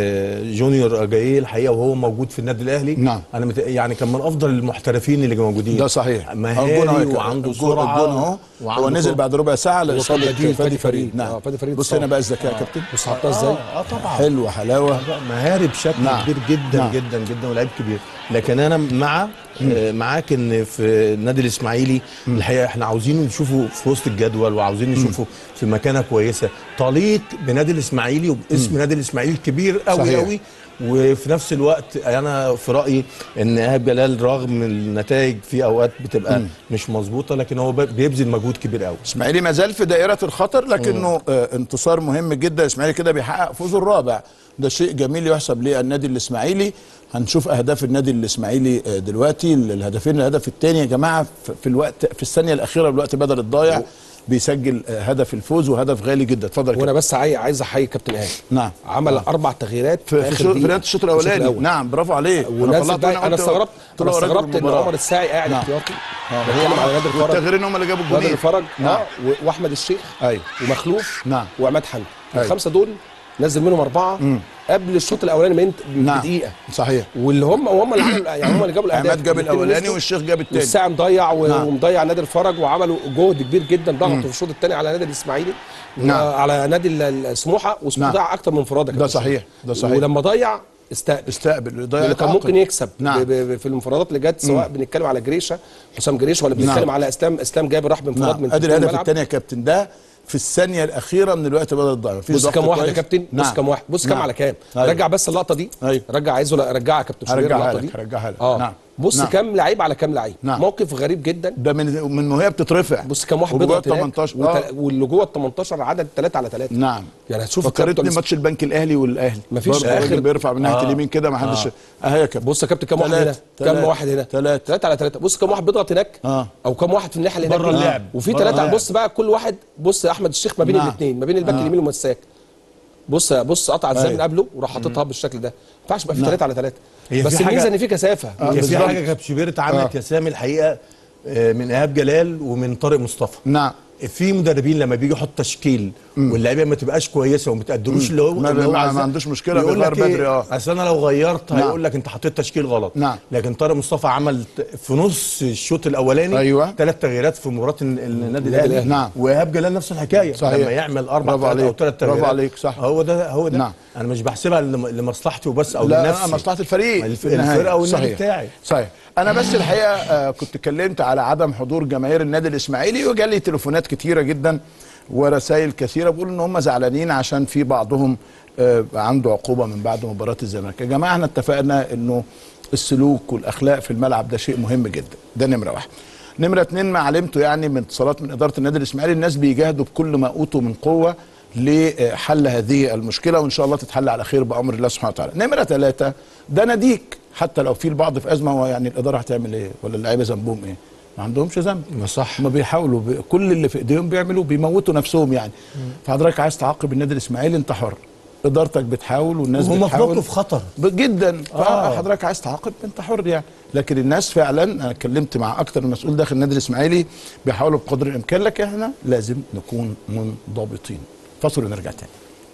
آه جونيور اجاييه الحقيقه وهو موجود في النادي الاهلي. نعم. انا مت... يعني كان من افضل المحترفين اللي موجودين. ده صحيح. مهاري وعنده سرعه. الجون اهو هو نزل بعد ربع ساعه لإصابة بديل فادي فادي فريد. فريد. نعم. آه، فادي فريد بص صعب. هنا بقى الذكاء يا كابتن. بص حطها ازاي. اه طبعا حلوه حلاوه. مهاري بشكل نعم. كبير جدا نعم. جدا جدا ولاعيب كبير. لكن انا مع آه معاك ان في النادي الاسماعيلي الحقيقه احنا عاوزينه نشوفه في وسط الجدول وعاوزين نشوفه في مكانه كويسه تليق بنادي الاسماعيلي وباسم نادي الاسماعيلي الكبير قوي صحيح. قوي. وفي نفس الوقت انا في رايي ان ايهاب جلال رغم النتائج في اوقات بتبقى مم. مش مظبوطه لكن هو بيبذل مجهود كبير قوي. الاسماعيلي ما زال في دائره الخطر لكنه آه انتصار مهم جدا. الاسماعيلي كده بيحقق فوزه الرابع. ده شيء جميل يحسب للنادي الاسماعيلي. هنشوف اهداف النادي الاسماعيلي آه دلوقتي. الهدفين الهدف الثاني يا جماعه في الوقت في الثانيه الاخيره بالوقت بدل الضايع بيسجل آه هدف الفوز وهدف غالي جدا. اتفضل. وانا بس عايز عايز احيي كابتن ايهاب. نعم. عمل آه. اربع تغييرات في في, في بدايه الشوط الاولاني. نعم برافو عليه. ونزل بقى انا استغربت انا استغربت ان عمر الساعي قاعد نعم. احتياطي. بتكلم على نادر الفرج. والتغييرين هم اللي جابوا الجولين. نادر الفرج نعم. اه واحمد الشيخ. ايوه. ومخلوف. نعم. وعماد حمدي. أيوة. الخمسه دول نزل منهم اربعه مم. قبل الشوط الاولاني من نعم. بدقيقه. صحيح. واللي هم هم اللي عملوا يعني هم اللي جابوا الاهداف. عماد جاب الاولاني والشيخ جاب الثاني. والساعي مضيع و... نعم. ومضيع نادي الفرج وعملوا جهد كبير جدا ضغطوا في الشوط الثاني على نادي الاسماعيلي. نعم. على نادي السموحه وسموحه ضيع اكتر من انفراده. ده صحيح. ده صحيح. ولما ضيع استقبل استقبل ضيع كان ممكن يكسب. نعم. ب... ب... في الانفرادات اللي جت سواء مم. بنتكلم على جريشه حسام جريشه ولا بنتكلم نعم. على اسلام اسلام جابر راح بانفراد نعم. من ادي الهدف الثاني يا كابتن ده في الثانيه الاخيره من الوقت بدل الضيع. بص كام واحد يا كابتن. نعم. بص كام واحد. بص نعم. كام على كام. أيوه. رجع بس اللقطه دي. أيوه. رجع عايزه رجعها يا كابتن شوبير هرجعها اللقطه لك دي. هرجعها لك. اه نعم. بص نعم. كام لعيب على كام لعيب. نعم. موقف غريب جدا ده من من وهي بتترفع. بص كام واحد وجوه بيضغط هناك تمنتاشر وتل... آه. واللي جوه ال تمنتاشر عدد ثلاثة على ثلاثة. نعم. يعني هتشوف فكرتني ماتش البنك الاهلي والاهلي، مفيش برضه الراجل بيرفع من ناحيه آه. اليمين كده ما حدش آه. اهي يا كابتن. بص يا كابتن كام واحد هنا، كام واحد هنا، ثلاثة ثلاثة على ثلاثة. بص كام واحد بيضغط هناك آه. او كام واحد في الناحيه اللي هناك بره اللعب. وفي بره ثلاثة. اللعب. بص بقى كل واحد، بص يا احمد الشيخ ما بين نعم. الاثنين، ما بين الباك آه. اليمين والمساك. بص بص قطع ازاي أيوة. من قبله وراح حاططها بالشكل ده. ما ينفعش يبقى في نعم. ثلاثة على ثلاثة. هي بس في الميزه حاجة- ان في كثافه. آه. هي في بالظبط. حاجه كانت شبيره اتعملت آه. يا سامي الحقيقه آه، من ايهاب جلال ومن طارق مصطفى. نعم. في مدربين لما بيجي يحط تشكيل واللعيبه ما تبقاش كويسه وما تقدروش اللي هو ما- اللي هو ما- عايزاه، ما عندوش مشكلة يقول بيغير لك إيه، بدري، آه. اصل انا لو غيرت نعم. هيقول لك انت حطيت تشكيل غلط. نعم. لكن طارق مصطفى عمل ت- في نص الشوط الاولاني أيوة. ثلاث تغييرات في مباراه ال- النادي الاهلي. نعم. وايهاب جلال نفس الحكايه صحيح. لما يعمل اربع برافو تغييرات او عليك. ثلاث برافو تغييرات. عليك، صح. هو ده هو ده نعم. انا مش بحسبها لم- لمصلحتي وبس او لا لنفسي. لا مصلحه الفريق الف- في النهاية. الفرقه والنادي صحيح. بتاعي. صحيح. انا بس الحقيقه آه كنت اتكلمت على عدم حضور جماهير النادي الاسماعيلي وجالي تليفونات كتيره جدا ورسائل كثيره بيقولوا ان هم زعلانين عشان في بعضهم آه عنده عقوبه من بعد مباراه الزمالك. يا جماعه احنا اتفقنا انه السلوك والاخلاق في الملعب ده شيء مهم جدا، ده نمره واحد. نمره اتنين ما علمته يعني من اتصالات من اداره النادي الاسماعيلي، الناس بيجاهدوا بكل ما اوتوا من قوه لحل هذه المشكله وان شاء الله تتحل على خير بامر الله سبحانه وتعالى. نمره ثلاثه ده ناديك، حتى لو في البعض في ازمه هو يعني الاداره هتعمل ايه؟ ولا اللعيبه ذنبهم ايه؟ ما عندهمش ذنب. ما صح. ما بيحاولوا بي... كل اللي في ايديهم بيعملوا بيموتوا نفسهم يعني. فحضرتك عايز تعاقب النادي الاسماعيلي انت حر. ادارتك بتحاول والناس وهم في بتحاول موقف خطر جدا. آه. فحضرتك عايز تعاقب انت حر يعني. لكن الناس فعلا انا اتكلمت مع اكتر من مسؤول داخل النادي الاسماعيلي بيحاولوا بقدر الامكان، لكن احنا لازم نكون منضبطين. فاصل ونرجع تاني.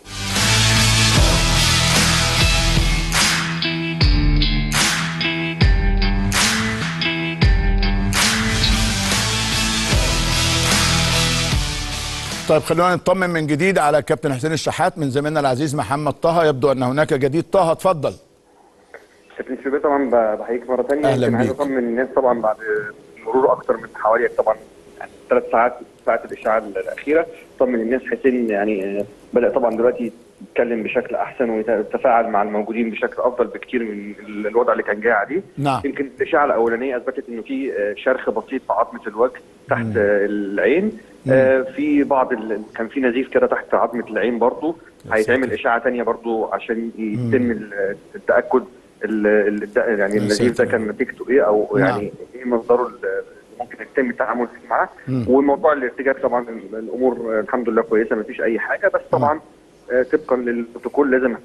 طيب خلونا نطمن من جديد على كابتن حسين الشحات من زميلنا العزيز محمد طه. يبدو ان هناك جديد. طه اتفضل. كابتن شوبير طبعا بحييك مره ثانيه. أهلاً عايز بيك. اطمن الناس طبعا بعد مرور اكثر من حوالي طبعا يعني ثلاث ساعات ساعات الاشاعه الاخيره. طمن الناس حسين يعني بدا طبعا دلوقتي يتكلم بشكل احسن ويتفاعل مع الموجودين بشكل افضل بكتير من الوضع اللي كان جاي عليه. نعم. يمكن الاشاعه الاولانيه اثبتت انه في شرخ بسيط في عظمه الوجه تحت مم. العين. آه في بعض ال... كان في نزيف كده تحت عظمه العين برضه. هيتعمل اشاعه ثانيه برضه عشان يتم التاكد ال... ال... يعني النزيف ده كان نتيجته ايه او نعم. يعني ايه مصدره اللي ممكن يتم التعامل فيه معاه. وموضوع الارتجاج طبعا الامور الحمد لله كويسه ما فيش اي حاجه، بس طبعا آه طبقا للبروتوكول لازم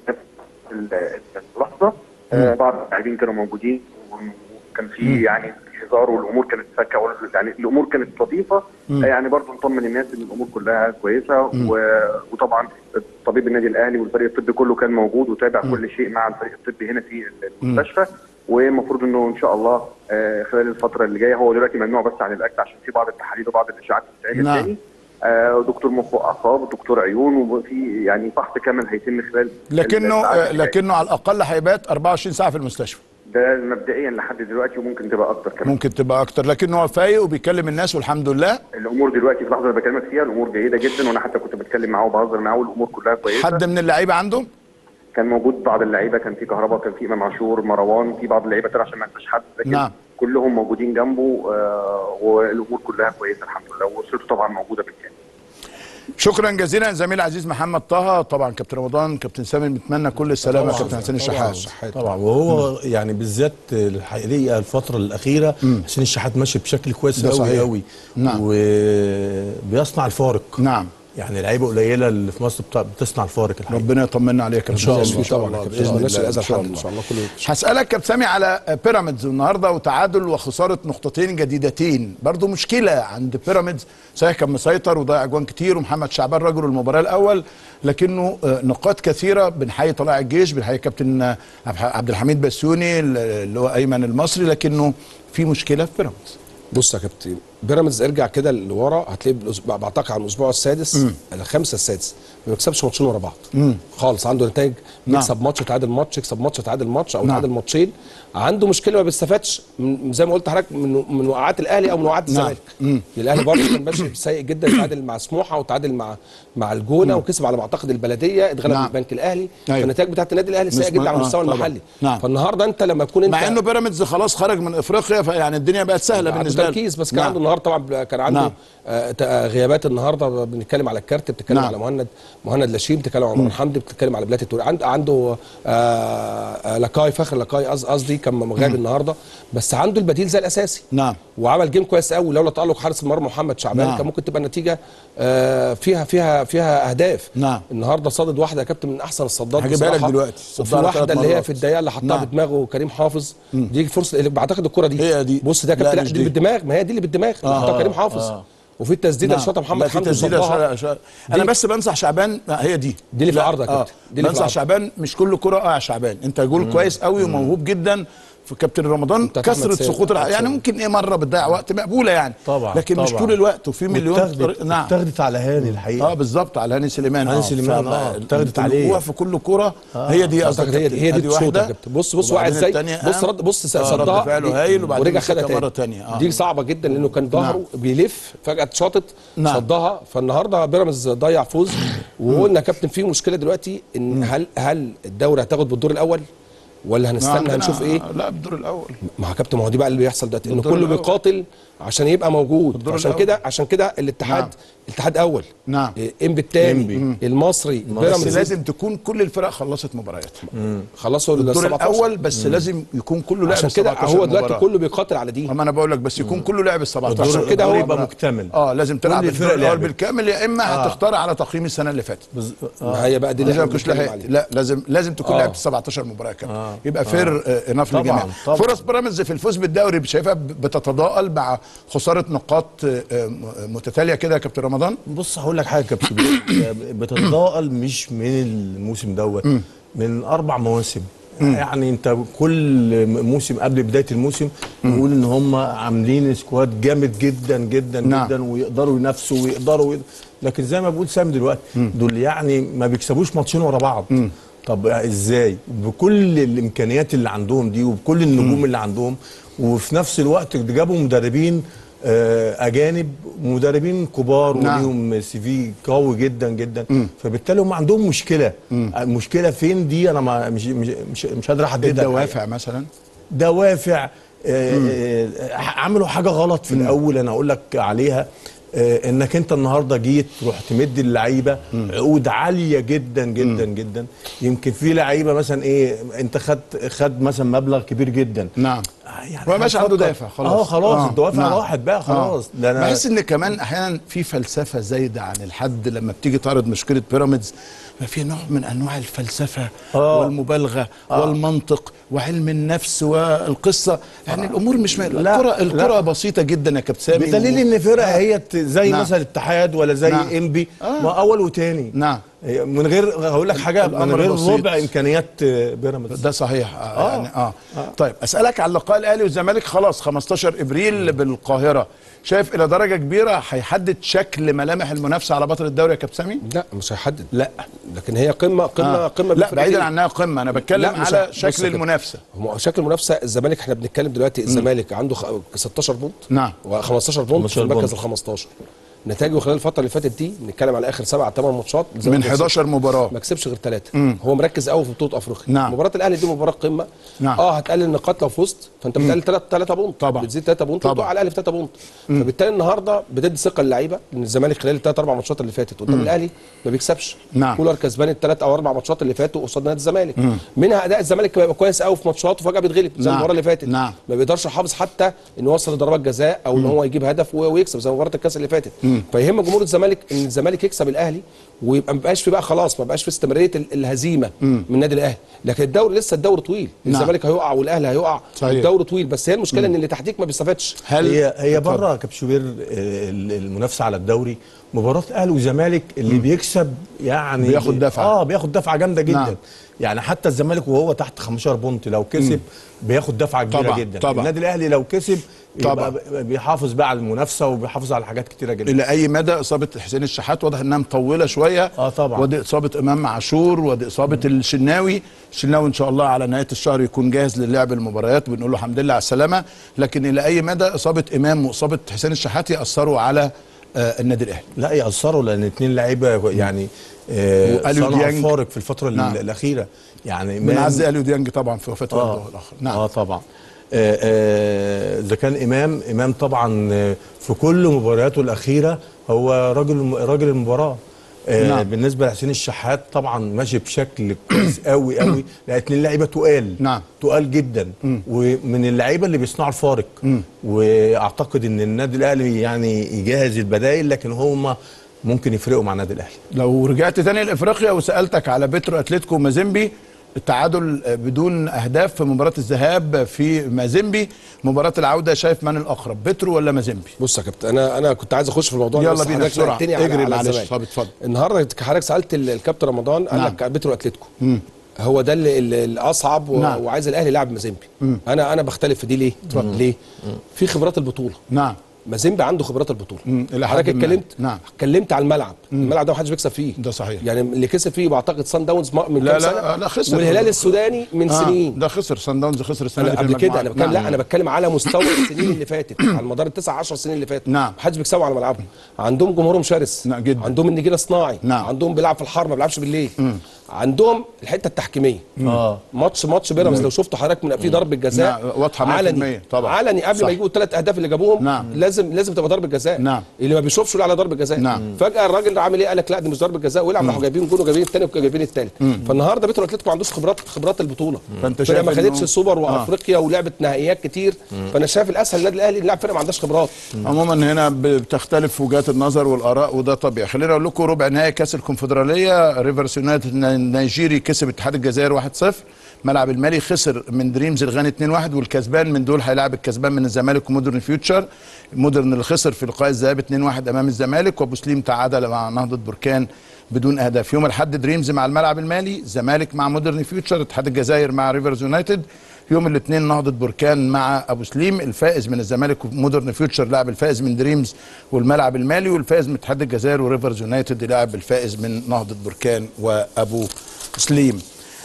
اللحظه آه بعض اللاعبين كانوا موجودين وكان في يعني هزار والامور كانت فكه يعني الامور كانت لطيفه. آه يعني برضه نطمن الناس ان الامور كلها كويسه وطبعا طبيب النادي الاهلي والفريق الطبي كله كان موجود وتابع كل شيء مع الفريق الطبي هنا في المستشفى. والمفروض انه ان شاء الله آه خلال الفتره اللي جايه هو دلوقتي ممنوع بس عن الاكل عشان في بعض التحاليل وبعض الاشاعات بتتعمل نعم. تاني. آه دكتور مخ واعصاب ودكتور عيون وفي يعني فحص كامل هيتم خلال لكنه آه لكنه على الاقل هيبات أربعة وعشرين ساعه في المستشفى. ده مبدئيا لحد دلوقتي وممكن تبقى اكتر كمان. ممكن تبقى اكتر لكن هو فايق وبيكلم الناس والحمد لله. الامور دلوقتي في اللحظه اللي بكلمك فيها الامور جيده جدا وانا حتى كنت بتكلم معاه وبهزر معاه والامور كلها كويسه. حد من اللعيبه عنده؟ كان موجود بعض اللعيبه، كان في كهرباء، كان في امام عاشور، مروان، في بعض اللعيبه تاني عشان ما انساش حد، لكن نعم. كلهم موجودين جنبه آه والامور كلها كويسه الحمد لله واسرته طبعا موجوده بالكامل. شكرا جزيلا زميل العزيز محمد طه. طبعا كابتن رمضان كابتن سامي بنتمنى كل السلامه كابتن حسين الشحات. طبعا وهو مم. يعني بالذات الحقيقه الفتره الاخيره حسين الشحات ماشي بشكل كويس قوي قوي. نعم. وبيصنع الفارق. نعم. يعني لعيبه قليله اللي في مصر بتصنع الفارق الحقيقه. ربنا يطمنا عليك ان شاء الله. ان شاء الله باذن الله ان شاء الله. هسالك كابتن سامي على بيراميدز النهارده وتعادل وخساره نقطتين جديدتين، برضو مشكله عند بيراميدز. صحيح كان مسيطر وضيع اجوان كتير ومحمد شعبان رجل المباراه الاول، لكنه نقاط كثيره. بنحيي طلائع الجيش، بنحيي كابتن عبد الحميد بسيوني اللي هو ايمن المصري، لكنه في مشكله في بيراميدز. بص يا كابتن بيراميدز ارجع كده لورا هتلاقي بعتقد على الاسبوع السادس الخامس السادس ما بيكسبش ماتشين ورا بعض مم. خالص. عنده نتائج يكسب ماتش يتعادل ماتش، يكسب ماتش يتعادل ماتش، او يتعادل ماتشين. عنده مشكله ما بيستفادش زي ما قلت لحضرتك من من وقعات الاهلي او من وقعات الزمالك. الاهلي برضه كان ماشي سيء جدا، تعادل مع سموحه وتعادل مع مع الجونه وكسب على ما اعتقد البلديه، اتغلب من البنك الاهلي. فالنتائج بتاعت النادي الاهلي سيئه جدا على المستوى المحلي. نعم. فالنهارده انت لما تكون انت مع انه بيراميدز خلاص خرج من افريقيا، فيعني الدنيا بقت سهله بالنسبه له تركيز، بس كان عنده النهارده طبعا كان عنده نعم. آه غيابات النهارده. بنتكلم على الكارت، بتتكلم نعم. على مهند مهند لاشين، بتتكلم على عمر حمدي، بتتكلم على بلاتي توري، عنده عنده آه لاكاي فخر لاكاي قصدي كان مغاب النهارده، بس عنده البديل زي الاساسي نعم. وعمل جيم كويس قوي. لولا تالق حارس المرمى محمد شعبان نعم. كان ممكن تبقى النتيجه آه فيها فيها فيها اهداف نعم. النهارده صادد واحده يا كابتن من احسن الصدات هجيبها لك دلوقتي. وفي واحده اللي هي في الدقيقه اللي حطها نعم. بدماغه كريم حافظ مم. دي فرصه اللي بعتقد الكره دي هي دي. بص ده كابتن لا دي, دي بالدماغ، ما هي دي اللي بالدماغ اللي حطها كريم حافظ آه. وفي التسديده اللي شاطها محمد حمدي صدها. انا بس بنصح شعبان، هي دي دي اللي في العارضه يا كابتن آه. بنصح شعبان مش كل كره اه يا شعبان، انت جول كويس قوي وموهوب جدا في كابتن رمضان، كثره سقوط يعني ممكن ايه مره بتضيع وقت مقبوله يعني طبعا لكن طبعا. مش طول الوقت. وفي مليون نعم اتاخدت على هاني الحقيقه اه بالظبط على هاني سليمان هاني سليمان اه اتاخدت عليه في كل كوره آه. هي دي قصدك هي دي هي دي واحده. بص بص وقع ازاي، بص رد بص صدها فعله هايل ورجع خدها مره ثانيه آه. دي صعبه جدا لانه كان ظهره بيلف فجاه اتشاطت صدها. فالنهارده بيراميدز ضيع فوز. وقلنا يا كابتن في مشكله دلوقتي ان هل هل الدوري هتاخد بالدور الاول ولا هنستنى هنشوف ايه؟ لا الدور الاول. ما هو كابتن ما هو دي بقى اللي بيحصل دلوقتي انه كله بيقاتل عشان يبقى موجود. عشان كده عشان كده الاتحاد نعم. الاتحاد اول نعم انبي الثاني المصري بس لازم تكون كل الفرق خلصت مبارياتها. خلصوا الدور الاول بس مم. لازم يكون كله لعب عشان كده هو دلوقتي كله بيقاتل على دي. ما انا بقول لك بس يكون مم. كله لعب ال سبعتاشر عشان كده هو يبقى مكتمل. اه لازم تلعب الدور الاول بالكامل يا اما آه. هتختار على تقييم السنه اللي فاتت. آه. هي بقى دي اللي لا لازم لازم تكون لعبت سبعتاشر مباراه كامله يبقى فير اناف للجميع. فرص بيراميدز في الفوز بالدوري شايفها بتتضاءل مع خساره نقاط متتاليه كده يا كابتن رمضان. بص هقول لك حاجه يا كابتن بتتضاءل مش من الموسم دوت من اربع مواسم. مم. يعني انت كل موسم قبل بدايه الموسم نقول ان هم عاملين سكواد جامد جدا جدا نعم. جدا ويقدروا ينافسوا ويقدروا يد... لكن زي ما بقول سام دلوقتي مم. دول يعني ما بيكسبوش ماتشين ورا بعض. مم. طب ازاي بكل الامكانيات اللي عندهم دي وبكل النجوم مم. اللي عندهم وفي نفس الوقت جابوا مدربين اجانب مدربين كبار نعم. وليهم سي في قوي جدا جدا مم. فبالتالي هم عندهم مشكله. مم. مشكله فين دي انا ما مش مش مش, مش قادر احددها. دوافع مثلا دوافع آه عملوا حاجه غلط في مم. الاول انا اقول لك عليها. آه انك انت النهارده جيت رحت مد اللعيبه عقود عاليه جدا جدا مم. جدا. يمكن في لعيبه مثلا ايه انت خد خد مثلا مبلغ كبير جدا نعم يعني ما بقاش عنده دافع خلاص. اه خلاص آه. الدوافع نعم. راحت بقى خلاص. آه. بحس ان كمان احيانا في فلسفه زايده عن الحد لما بتيجي تعرض مشكله بيراميدز في نوع من انواع الفلسفه آه. والمبالغه آه. والمنطق وعلم النفس والقصه يعني آه. الامور مش م... الكره الكره بسيطه جدا يا كابتن سامي بدليل ان فرقه آه. هي زي نعم. مثلا الاتحاد ولا زي نعم. انبي آه. ما اول وتاني نعم من غير هقول لك حاجه من غير بسيط. ربع امكانيات بيراميدز ده صحيح آه. آه. يعني آه. اه طيب اسالك على لقاء الاهلي والزمالك خلاص خمستاشر ابريل بالقاهره. شايف الى درجه كبيره هيحدد شكل ملامح المنافسه على بطل الدوري يا كابتن سامي؟ لا مش هيحدد لا لكن هي قمه قمه آه. قمه لا بعيدا عن انها قمه انا بتكلم على شكل المنافسه. هو شكل المنافسه الزمالك احنا بنتكلم دلوقتي الزمالك عنده ستاشر بونت نعم و15 بونت في المركز ال خمستاشر. نتائجه خلال الفتره اللي فاتت دي بنتكلم على اخر سبعة ثمان ماتشات من حداشر مباراه ما كسبش غير ثلاثه. هو مركز قوي في بطوله افريقيا. نعم. مباراه الاهلي دي مباراه قمه. نعم. اه هتقلل النقاط لو فزت فانت بتقلل ثلاثة ثلاثة بونت طبعا بتزيد ثلاثة بونت وتقع على الاهلي في ثلاثة بونت. فبالتالي النهارده بتدي ثقه للعيبه ان الزمالك خلال الثلاث اربع ماتشات اللي فاتت قدام الاهلي ما بيكسبش. نعم. كولر كسبان الثلاث او اربع ماتشات اللي فاتوا قصاد نادي الزمالك. منها اداء الزمالك بيبقى كويس قوي في ماتشات وفجاه بيتغلب زي نعم. المباراه اللي فاتت. نعم. ما بيقدرش يحافظ حتى انه يوصل لضربات جزاء او ان هو يجيب هدف ويكسب زي مباراه الكاس اللي فاتت. فيهم جمهور الزمالك ان الزمالك يكسب الاهلي ويبقى ما بقاش في بقى خلاص ما بقاش في استمراريه الهزيمه مم. من النادي الاهلي. لكن الدوري لسه الدوري طويل. نعم. الزمالك هيقع والاهلي هيقع. الدوري طويل بس هي المشكله مم. ان اللي تحتيك ما بيستفادش. هل هي هي بره كابتن شوبير المنافسه على الدوري مباراه الاهلي والزمالك اللي مم. بيكسب يعني بياخد دفعه اه بياخد دفعه جامده جدا. نعم. يعني حتى الزمالك وهو تحت خمستاشر بونت لو كسب مم. بياخد دفعه كبيره طبعًا. جدا. طبعًا. النادي الاهلي لو كسب طبعا بيحافظ بقى على المنافسه وبيحافظ على حاجات كتيره جدا. الى اي مدى اصابه حسين الشحات واضح انها مطوله شويه. اه طبعا. ودي اصابه امام عاشور، ودي اصابه الشناوي. الشناوي ان شاء الله على نهايه الشهر يكون جاهز للعب المباريات، بنقول له الحمد لله على السلامه. لكن الى اي مدى اصابه امام واصابه حسين الشحات ياثروا على آه النادي الاهلي؟ لا ياثروا، لان اثنين لعيبه يعني آه صنعوا فارق في الفتره نعم. الاخيره. يعني بنعزي اليو ديانج طبعا في وفاه آه والده الاخر. نعم اه طبعا. اذا كان امام امام طبعا في كل مبارياته الاخيره هو راجل راجل المباراه. نعم. بالنسبه لحسين الشحات طبعا ماشي بشكل كويس قوي قوي، لان اتنين لعيبه تقال. نعم. تقال جدا. م. ومن اللعيبه اللي بيصنعوا الفارق. م. واعتقد ان النادي الاهلي يعني يجهز البدائل، لكن هم ممكن يفرقوا مع النادي الاهلي. لو رجعت تاني لافريقيا وسالتك على بيترو اتلتيكو مازيمبي، التعادل بدون اهداف في مباراه الذهاب في مازيمبي، مباراه العوده شايف من الاقرب، بيترو ولا مازيمبي؟ بص يا كابتن، انا انا كنت عايز اخش في الموضوع يلا بينا بسرعه اجري معلش. طب اتفضل. النهارده حضرتك سالت الكابتن رمضان قال لك بيترو اتلتيكو هو ده اللي الاصعب و... نعم. وعايز الاهلي يلعب مازيمبي. انا انا بختلف في دي ليه؟ مم. ليه؟ مم. في خبرات البطوله. نعم. مازيمبي عنده خبرات البطوله. حضرتك اتكلمت نعم. اتكلمت على الملعب. مم. الملعب ده ما حدش بيكسب فيه. ده صحيح. يعني اللي كسب فيه بعتقد صن داونز من لا كام سنه. لا لا خسر. والهلال السوداني من آه. سنين. ده خسر صن داونز، خسر السنه دي قبل كده. انا بتكلم نعم. لا انا بتكلم على مستوى السنين اللي فاتت، على مدار التسع عشر سنين اللي فاتت. نعم. ما حدش بيكسبوا على ملعبهم. عندهم جمهورهم شرس. نعم جدا. عندهم النجيله صناعي. نعم. عندهم بيلعب في الحر ما بيلعبش بالليل. مم. عندهم الحته التحكيميه. اه ماتش ماتش بيراميدز لو شفتوا حضرتك من في ضربه جزاء واضحه علني طبعا علني قبل صح. ما يجوا الثلاث اهداف اللي جابوهم. نعم. لازم لازم تبقى ضربه جزاء. نعم. اللي ما بيشوفش يقول على ضربه جزاء. نعم. فجاه الراجل عامل ايه؟ قال لك لا دي مش ضربه جزاء، ويلعب راحوا جايبين جول وجايبين الثاني وجايبين الثالث. فالنهارده بيترو اتلتيكو ما عندوش خبرات خبرات البطوله. فانت شايف ما خدتش السوبر وافريقيا آه. ولعبت نهائيات كتير. مم. فانا شايف الاسهل النادي الاهلي يلعب فرقه ما عندهاش خبرات. عموما هنا بتختلف وجهات النظر والاراء وده طبيعي. خلينا اقول لكم ربع نهائي كاس الكونفدراليه، ريفرس يونايتد النيجيري كسب اتحاد الجزائر واحد صفر. ملعب المالي خسر من دريمز الغاني اتنين واحد، والكسبان من دول هيلاعب الكسبان من الزمالك ومودرن فيوتشر. مودرن اللي خسر في لقاء الذهاب اتنين واحد امام الزمالك، وابو سليم تعادل مع نهضه بركان بدون اهداف. يوم الاحد دريمز مع الملعب المالي، الزمالك مع مودرن فيوتشر، اتحاد الجزائر مع ريفرز يونايتد. يوم الاثنين نهضه بركان مع ابو سليم، الفائز من الزمالك ومودرن فيوتشر لاعب الفائز من دريمز والملعب المالي، والفائز من اتحاد الجزائر وريفرز يونايتد لاعب الفائز من نهضه بركان وابو سليم.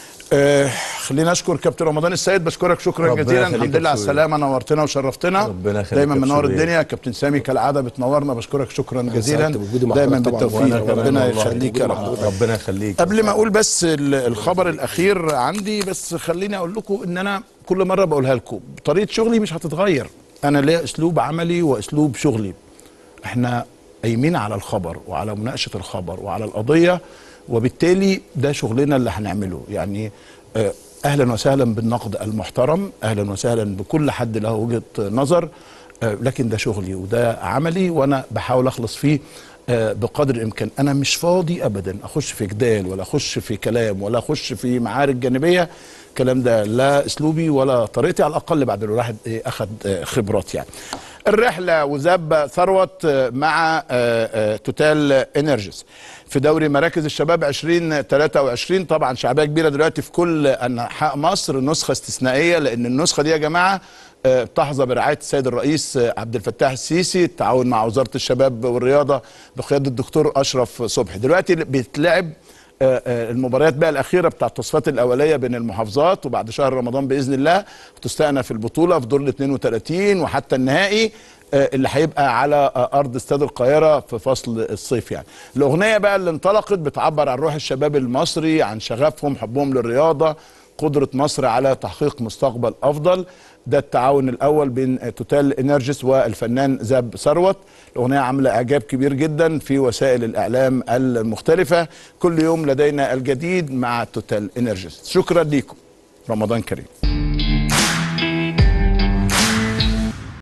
آه خلينا اشكر كابتن رمضان السيد، بشكرك شكرا جزيلا، الحمد لله على السلامه، نورتنا وشرفتنا، دايما منور الدنيا. كابتن سامي كالعاده بتنورنا، بشكرك شكرا جزيلا، دايما بالتوفيق، ربنا يخليك يا رب. ربنا يخليك. قبل ما اقول بس الخبر الاخير عندي، بس خليني اقول لكم ان انا كل مره بقولها لكم، طريقه شغلي مش هتتغير، انا ليا اسلوب عملي واسلوب شغلي. احنا قايمين على الخبر وعلى مناقشه الخبر وعلى القضيه، وبالتالي ده شغلنا اللي هنعمله. يعني اهلا وسهلا بالنقد المحترم، اهلا وسهلا بكل حد له وجهه نظر، لكن ده شغلي وده عملي وانا بحاول اخلص فيه بقدر الامكان. انا مش فاضي ابدا اخش في جدال ولا اخش في كلام ولا اخش في معارك جانبيه، الكلام ده لا اسلوبي ولا طريقتي، على الاقل بعد الواحد اخذ خبرات. يعني الرحله وزاب ثروت مع توتال انرجيز في دوري مراكز الشباب ألفين وثلاثة وعشرين، طبعا شعبيه كبيره دلوقتي في كل انحاء مصر، نسخه استثنائيه لان النسخه دي يا جماعه تحظى برعايه السيد الرئيس عبد الفتاح السيسي، التعاون مع وزاره الشباب والرياضه بقياده الدكتور اشرف صبحي. دلوقتي بيتلعب المباريات بقى الاخيره بتاع التصفيات الاوليه بين المحافظات، وبعد شهر رمضان باذن الله تستأنف البطوله في دور ال اثنين وثلاثين وحتى النهائي اللي هيبقى على ارض استاد القاهره في فصل الصيف. يعني الاغنيه بقى اللي انطلقت بتعبر عن روح الشباب المصري، عن شغفهم، حبهم للرياضه، قدره مصر على تحقيق مستقبل افضل. ده التعاون الاول بين توتال انرجيز والفنان زاب ثروت. الاغنيه عامله اعجاب كبير جدا في وسائل الاعلام المختلفه، كل يوم لدينا الجديد مع توتال انرجيز. شكرا ليكم، رمضان كريم.